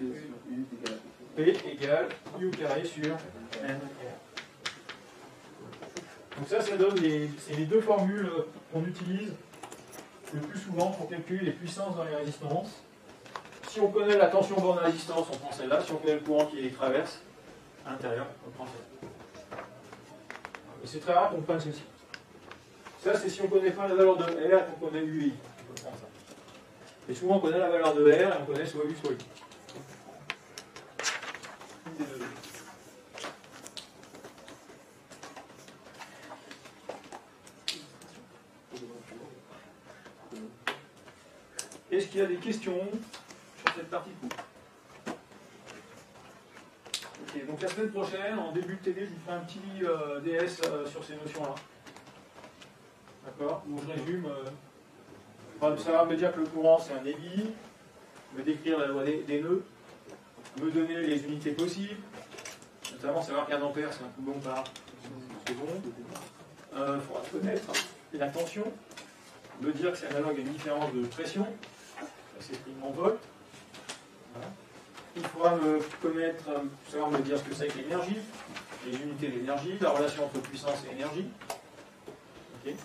P égale U carré sur N. Donc ça donne c'est les deux formules qu'on utilise le plus souvent pour calculer les puissances dans les résistances. Si on connaît la tension borne résistance, on prend celle-là. Si on connaît le courant qui les traverse à l'intérieur, on prend celle-là. Et c'est très rare qu'on prenne celle-ci. Ça, c'est si on ne connaît pas la valeur de R et qu'on connaît UI. On peut prendre ça. Et souvent, on connaît la valeur de R et on connaît soit U, soit I. Est-ce qu'il y a des questions sur cette partie de cours? Ok, donc la semaine prochaine, en début de TD, je vous ferai un petit DS sur ces notions-là. D'accord? Donc je résume. Ça va me dire que le courant c'est un débit, me décrire la loi des nœuds, me donner les unités possibles, notamment savoir qu'un ampère c'est un coulomb par seconde. Il faudra connaître la tension, me dire que c'est analogue à une différence de pression, ça s'exprime en volts. Voilà. Il faudra me connaître, savoir me dire ce que c'est que l'énergie, les unités d'énergie, la relation entre puissance et énergie. Okay.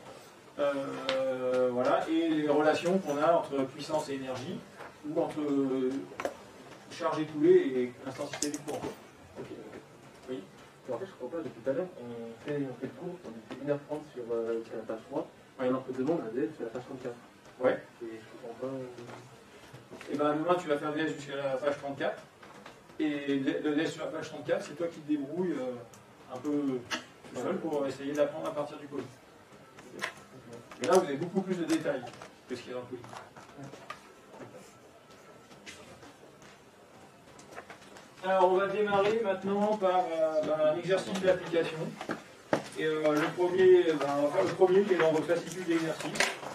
Voilà, et les relations qu'on a entre puissance et énergie, ou entre charge écoulée et intensité du courant. Okay. Oui. En fait, je crois pas, depuis tout à l'heure, on fait le cours, on fait 1h30 sur la page 3, ouais. Alors que demain, on a DS sur la page 34. Ouais. Et je comprends pas. Et bien demain, tu vas faire le DS jusqu'à la page 34, et le DS sur la page 34, c'est toi qui te débrouilles un peu tout seul pour essayer d'apprendre à partir du code. Mais là, vous avez beaucoup plus de détails que ce qu'il y a dans le code. Alors, on va démarrer maintenant par un exercice d'application. Et le premier, on va faire le premier qui est dans votre fascicule d'exercice.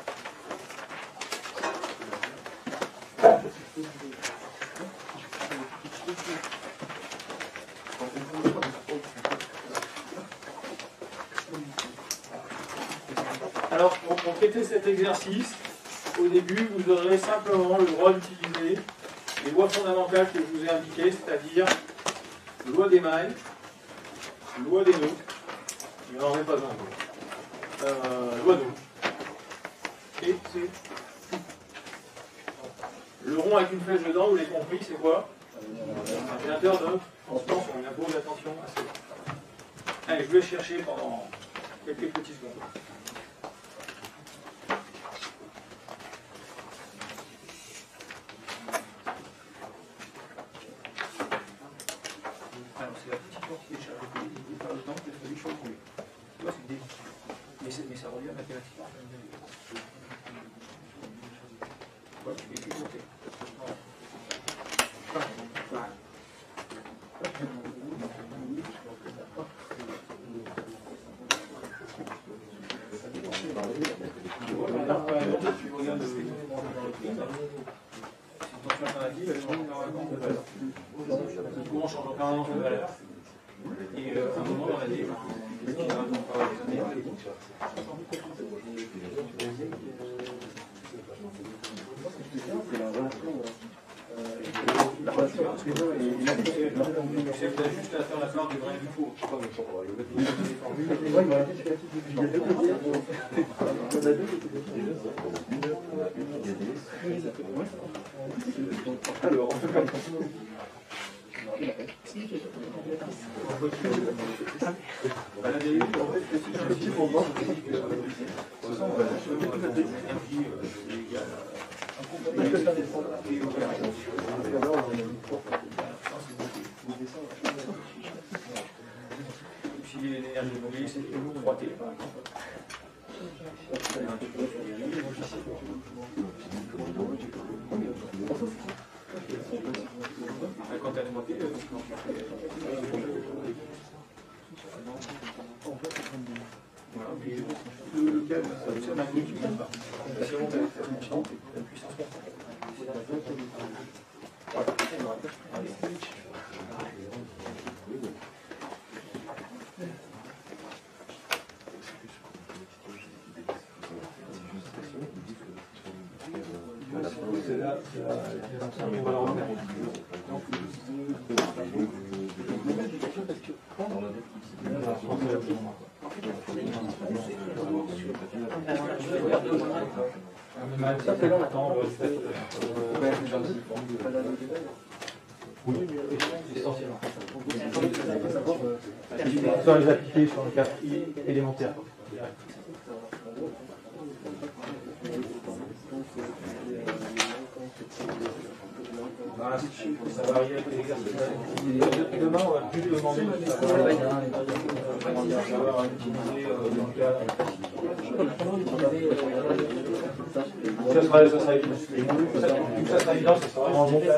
Alors, pour traiter cet exercice, au début, vous aurez simplement le droit d'utiliser les lois fondamentales que je vous ai indiquées, c'est-à-dire loi des mailles, loi des nœuds, il n'y en aurait pas besoin, loi d'eau, et c'est Le rond avec une flèche dedans, vous l'avez compris, c'est quoi? Un générateur de transport sur une abode d'attention assez loin. Allez, je vais chercher pendant quelques petits secondes. Alors, c'est la petite porte qui échappe. Il parle de temps qu'il a fallu changer. Tu vois, c'est le début. Mais ça revient mathématiquement. Ouais, tu fais plus monter. Le courant change en permanence de valeur. Et à un moment dans l'année, c'est que tu as juste à faire la part du vrai du faux. Alors, on fait comme ça. La dérive, en fait, c'est un petit moment. Si l'énergie mobilisée, c'est 3T par exemple. Quand tu as 3T, le câble, c'est un magnétique qui ne pas. Si on fait la puissance Sans les appliquer sur le cas élémentaire. Ça va arriver avec les exercices. Demain, on va plus demander de savoir utiliser dans le cas. Ça sera évident. Tout ça sera évident, ça sera vraiment bon.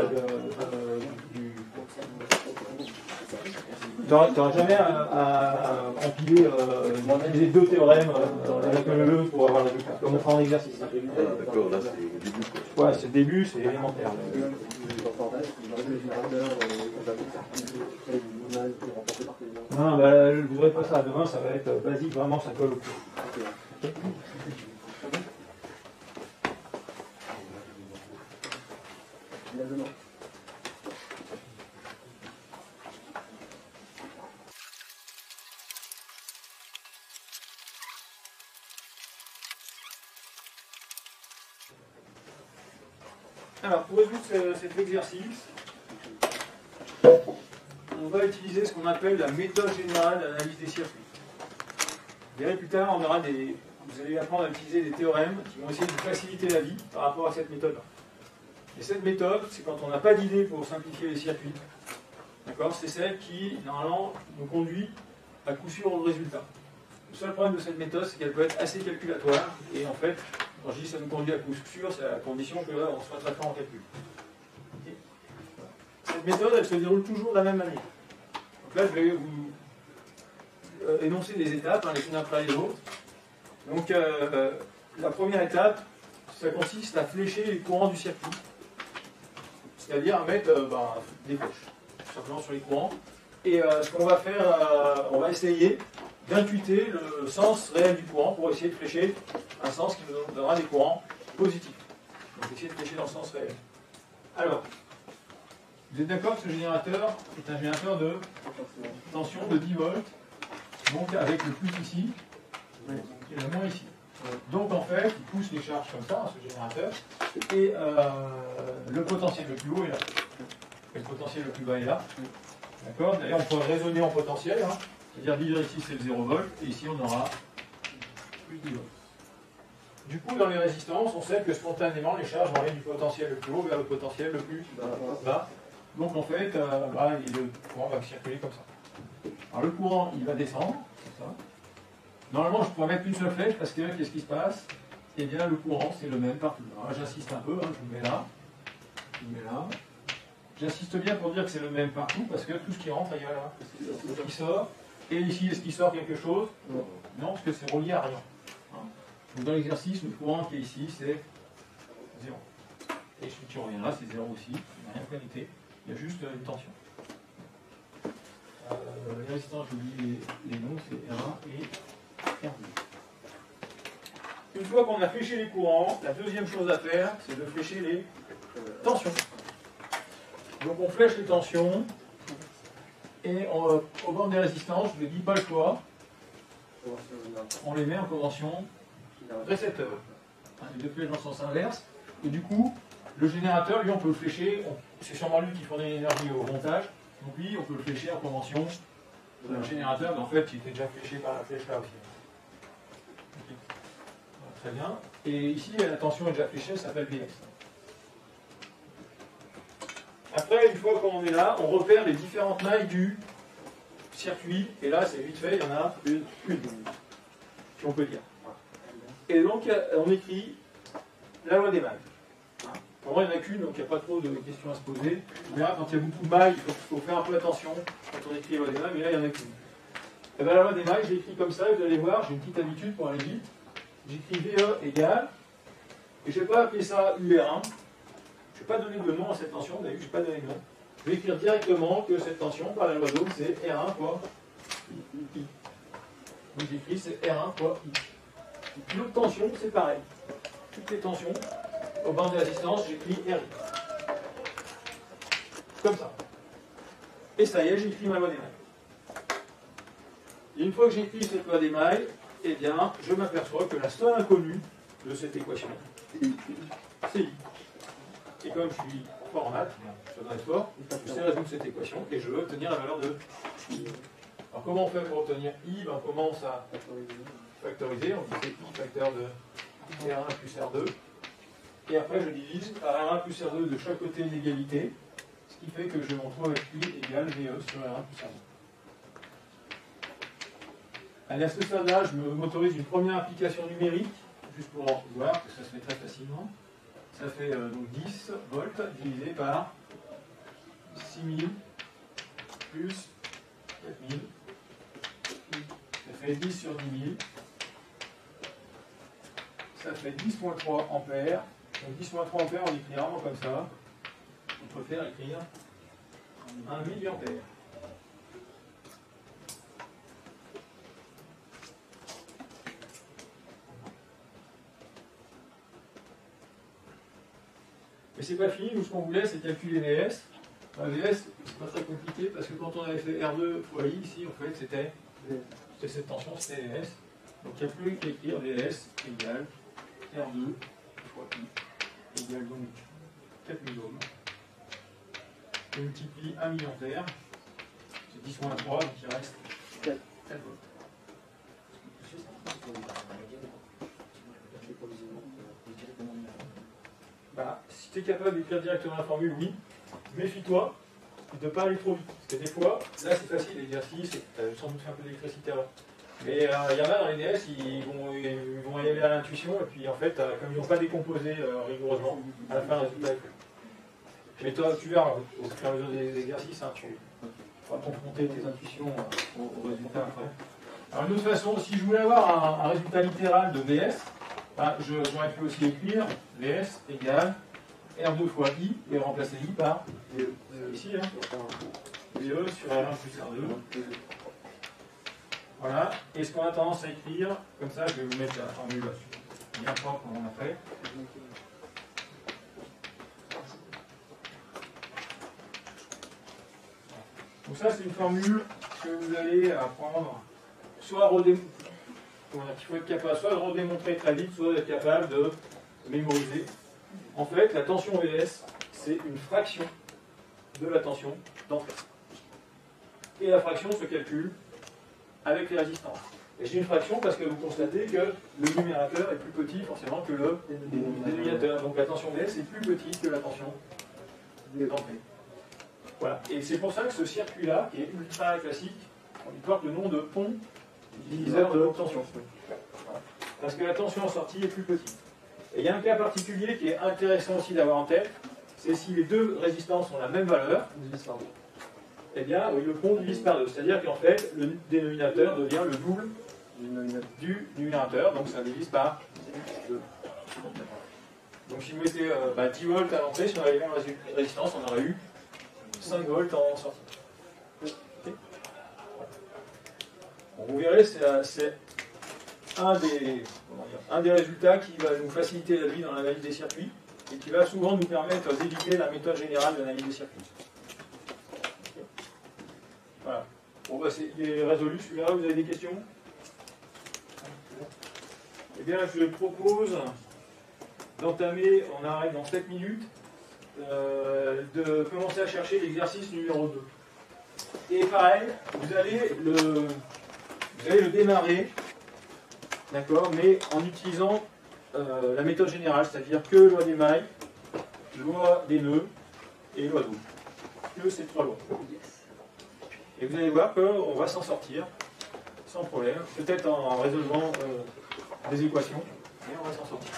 Tu n'auras jamais à empiler les deux théorèmes avec le pour avoir le résultat, comme on fera en exercice. D'accord, là c'est le début. Ouais, c'est le début, c'est élémentaire. Non, bah, je ne voudrais pas ça. Demain, ça va être basique, vraiment, ça colle au cours. Alors, pour résoudre cet exercice, on va utiliser ce qu'on appelle la méthode générale d'analyse des circuits. Vous verrez plus tard, vous allez apprendre à utiliser des théorèmes qui vont essayer de faciliter la vie par rapport à cette méthode-là. Et cette méthode, c'est quand on n'a pas d'idée pour simplifier les circuits. D'accord ? C'est celle qui, normalement, nous conduit à coup sûr au résultat. Le seul problème de cette méthode, c'est qu'elle peut être assez calculatoire. Et en fait, quand je dis ça nous conduit à coup sûr, c'est à la condition que là, on soit très fort en calcul. Okay. Cette méthode, elle se déroule toujours de la même manière. Donc là, je vais vous énoncer les étapes, les unes après les autres. Donc, la première étape, ça consiste à flécher les courants du circuit. C'est-à-dire à mettre des flèches, tout simplement sur les courants. Et ce qu'on va faire, on va essayer d'intuiter le sens réel du courant pour essayer de flécher un sens qui nous donnera des courants positifs. Donc essayer de flécher dans le sens réel. Alors, vous êtes d'accord que ce générateur est un générateur de tension de 10 volts, donc avec le plus ici et le moins ici. Donc en fait, il pousse les charges comme ça, ce générateur, et le potentiel le plus haut est là. Et le potentiel le plus bas est là. D'accord? D'ailleurs, on pourrait raisonner en potentiel, hein. C'est-à-dire dire ici c'est le 0 volt, et ici on aura plus 10 volts. Du coup, dans les résistances, on sait que spontanément, les charges vont aller du potentiel le plus haut vers le potentiel le plus bas. Donc en fait, le courant va circuler comme ça. Alors le courant, il va descendre, comme ça. Normalement, je pourrais mettre une seule flèche parce que qu'est-ce qui se passe? Eh bien, le courant, c'est le même partout. Alors j'insiste un peu, hein, je le mets là. Je le mets là. J'insiste bien pour dire que c'est le même partout parce que tout ce qui rentre, il y a là. Tout ce qui sort. Et ici, est-ce qu'il sort quelque chose? Non, parce que c'est relié à rien. Hein. Donc dans l'exercice, le courant qui est ici, c'est 0. Et celui qui revient là, c'est 0 aussi. Il n'y a rien de connecté. Il y a juste une tension. Les résistances, je vous dis les noms, c'est R1 et R2. Une fois qu'on a fléché les courants, la deuxième chose à faire, c'est de flécher les tensions. Donc on flèche les tensions, et au bord des résistances, je ne dis pas le choix, on les met en convention récepteur. Les deux flèches dans le sens inverse, et du coup, le générateur, lui, on peut le flécher, c'est sûrement lui qui fournit l'énergie au montage, donc lui, on peut le flécher en convention générateur, mais en fait, il était déjà fléché par la flèche là aussi. Okay. Très bien. Et ici, la tension est déjà fléchée, ça s'appelle VS. Après, une fois qu'on est là, on repère les différentes mailles du circuit, et là, c'est vite fait, il y en a une, si on peut dire. Et donc, on écrit la loi des mailles. Pour moi, il n'y en a qu'une, donc il n'y a pas trop de questions à se poser. Mais là, quand il y a beaucoup de mailles, il faut faire un peu attention quand on écrit la loi des mailles, mais là, il n'y en a qu'une. Et bien, la loi des mailles, je l'écris comme ça, et vous allez voir, j'ai une petite habitude pour aller vite. J'écris VE égale, et je ne vais pas appeler ça UR1. Je ne vais pas donner de nom à cette tension, vous avez vu, je n'ai pas donné de nom. Je vais écrire directement que cette tension, par la loi d'Ohm, c'est R1 fois I. Donc j'écris, c'est R1 fois I. L'autre tension, c'est pareil. Toutes les tensions, au bord de résistance, j'écris RI. Comme ça. Et ça y est, j'écris ma loi des mailles. Et une fois que j'écris cette loi des mailles, eh bien, je m'aperçois que la seule inconnue de cette équation, c'est I. Et comme je suis fort en maths, je dois être fort, je sais résoudre cette équation et je veux obtenir la valeur de I. Alors comment on fait pour obtenir I? On commence à factoriser, on dit c'est I facteur de R1 plus R2. Et après je divise par R1 plus R2 de chaque côté de l'égalité, ce qui fait que je me retrouve avec I égale VE sur R1 plus R2. Allez, à ce stade-là, je m'autorise une première application numérique, juste pour voir que ça se fait très facilement. Ça fait donc 10 volts divisé par 6000 plus 4000. Ça fait 10 sur 10 000. Ça fait 10.3 ampères. Donc 10.3 ampères, on écrit rarement comme ça. On préfère écrire 1 milliampère. Mais c'est pas fini, nous ce qu'on voulait c'est calculer VS. VS, c'est pas très compliqué parce que quand on avait fait R2 fois I, ici en fait c'était cette tension, c'était VS. Donc il n'y a plus qu'à écrire VS égale R2 fois I égale donc 4000 ohms. On multiplie 1 milliampère, c'est 10 moins 3, donc il reste 4 volts. Bah, si tu es capable d'écrire directement la formule, oui, méfie-toi de ne pas aller trop vite. Parce que des fois, là c'est facile, l'exercice, tu as sans doute fait un peu d'électricité avant. Mais il y en a dans les DS, ils vont y aller à l'intuition, et puis en fait, comme ils n'ont pas décomposé rigoureusement, à la fin, le résultat est fait. Mais toi, tu verras, au fur et à mesure des exercices, hein, tu vas confronter tes intuitions au résultat après. Alors, d'une autre façon, si je voulais avoir un résultat littéral de VS, ben, j'aurais pu aussi écrire VS égale R2 fois I et remplacer I par ici, hein, VE sur R1 plus R2. Voilà. Et ce qu'on a tendance à écrire, comme ça, je vais vous mettre la formule bien propre comme on a fait. Donc ça, c'est une formule que vous allez apprendre soit qu'il faut être capable soit de redémontrer très vite, soit d'être capable de mémoriser. En fait, la tension VS, c'est une fraction de la tension d'entrée. Et la fraction se calcule avec les résistances. Et j'ai une fraction parce que vous constatez que le numérateur est plus petit forcément que le dénominateur. Donc la tension VS est plus petite que la tension d'entrée. Voilà. Et c'est pour ça que ce circuit-là, qui est ultra classique, on lui porte le nom de pont diviseur de tension. Voilà. Parce que la tension en sortie est plus petite. Et il y a un cas particulier qui est intéressant aussi d'avoir en tête, c'est si les deux résistances ont la même valeur, eh bien, oui, le pont divise par 2. C'est-à-dire qu'en fait, le dénominateur devient le double du numérateur, donc ça divise par 2. Donc si vous mettez 10 volts à l'entrée, si on avait les mêmes résistances, on aurait eu 5 volts en sortie. Okay. Bon, vous verrez, c'est un des résultats qui va nous faciliter la vie dans l'analyse des circuits et qui va souvent nous permettre d'éviter la méthode générale de l'analyse des circuits. Okay. Voilà. Bon, il est résolu celui-là. Vous avez des questions? Eh bien, je propose d'entamer, on arrête dans 7 minutes, de commencer à chercher l'exercice numéro 2. Et pareil, vous allez le démarrer, d'accord, mais en utilisant la méthode générale, c'est-à-dire que loi des mailles, loi des nœuds et loi d'Ohm. Que ces 3 lois. Et vous allez voir qu'on va s'en sortir sans problème, peut-être en résolvant des équations, mais on va s'en sortir.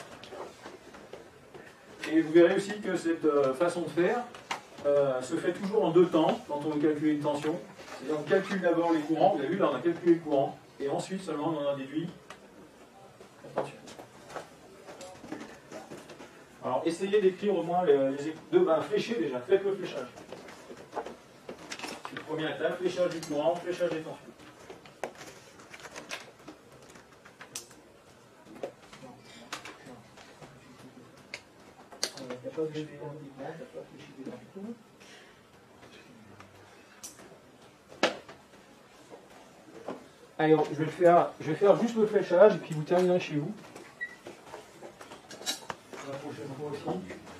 Et vous verrez aussi que cette façon de faire se fait toujours en 2 temps quand on veut calculer une tension. C'est-à-dire on calcule d'abord les courants, vous avez vu là on a calculé le courant, et ensuite seulement on en a déduit la tension. Alors essayez d'écrire au moins fléchez déjà, faites le fléchage. C'est la première étape, fléchage du courant, fléchage des tensions. Allez, je vais faire juste le fléchage et puis vous terminerez chez vous. La prochaine fois aussi.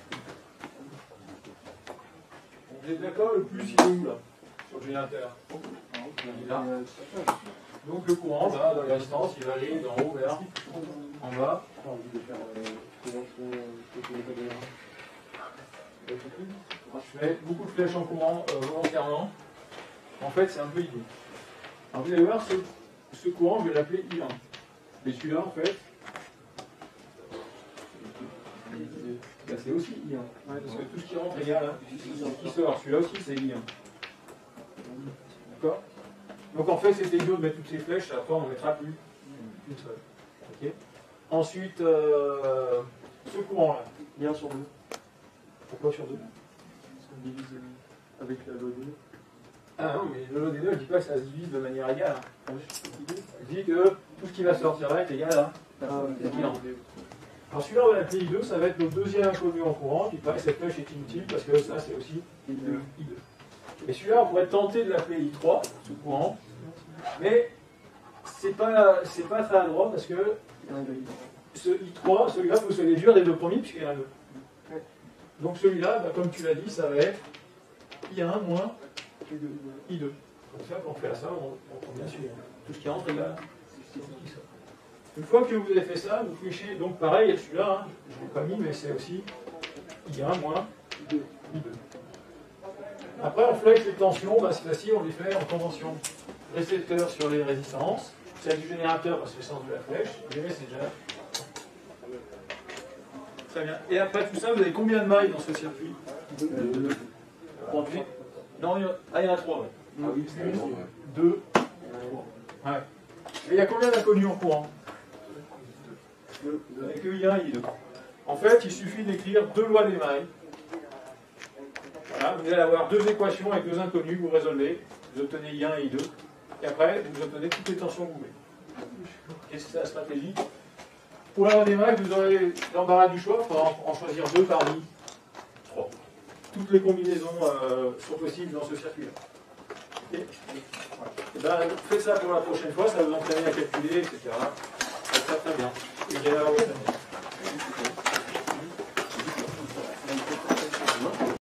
Vous êtes d'accord, le plus il est où là? Sur le générateur. Là. Donc le courant va dans les résistances, il va aller d'en haut vers en bas. Je fais beaucoup de flèches en courant volontairement. En fait, c'est un peu idée. Alors vous allez voir, ce courant, je vais l'appeler I1. Mais celui-là, en fait, c'est aussi I1. Ouais, parce que tout ce qui rentre égale à ce qui sort. Celui-là aussi, c'est I1. D'accord? Donc en fait, c'est idiot de mettre toutes ces flèches, après on ne mettra plus une seule. Okay. Ensuite, ce courant-là, I1 sur 2. Pourquoi sur 2? Parce qu'on divise avec la loi des nœuds. Ah non, mais le lot des nœuds, je ne dis pas que ça se divise de manière égale. Je dis que tout ce qui va sortir là est égal à I1. Alors celui-là, on va l'appeler I2, ça va être notre deuxième inconnu en courant, puis pareil, cette flèche est inutile parce que ça, c'est aussi I2. Et celui-là, on pourrait tenter de l'appeler I3, ce courant, mais c'est pas très adroit parce que ce I3, celui-là, il faut se déduire des 2 premiers puisqu'il y en a 2. Donc celui-là, comme tu l'as dit, ça va être I1 moins I2. Comme ça, quand on fait ça, on prend bien sûr tout ce qui rentre égal. Une fois que vous avez fait ça, vous fléchez, donc pareil, celui-là, hein, je ne l'ai pas mis, mais c'est aussi I1 moins I2. Après, on flèche les tensions, c'est facile, on les fait en convention. Récepteur sur les résistances, celle du générateur, c'est le sens de la flèche, vous verrez, c'est déjà. Très bien. Et après tout ça, vous avez combien de mailles dans ce circuit? 2. Non, il y en a 3. Ouais. 1, 2, 3. Ouais. Et il y a combien d'inconnus en courant? Vous n'avez que I1 et I2. En fait, il suffit d'écrire 2 lois des mailles. Voilà, vous allez avoir 2 équations avec 2 inconnus, vous résolvez, vous obtenez I1 et I2, et après, vous obtenez toutes les tensions que vous voulez. Qu'est-ce que c'est la stratégie? Pour la loi des mailles, vous aurez l'embarras du choix, il faudra en choisir 2 parmi 3. Toutes les combinaisons sont possibles dans ce circuit-là. Okay. Voilà. Faites ça pour la prochaine fois, ça va vous entraîner à calculer, etc. Très très bien. Et quelle heure vous faites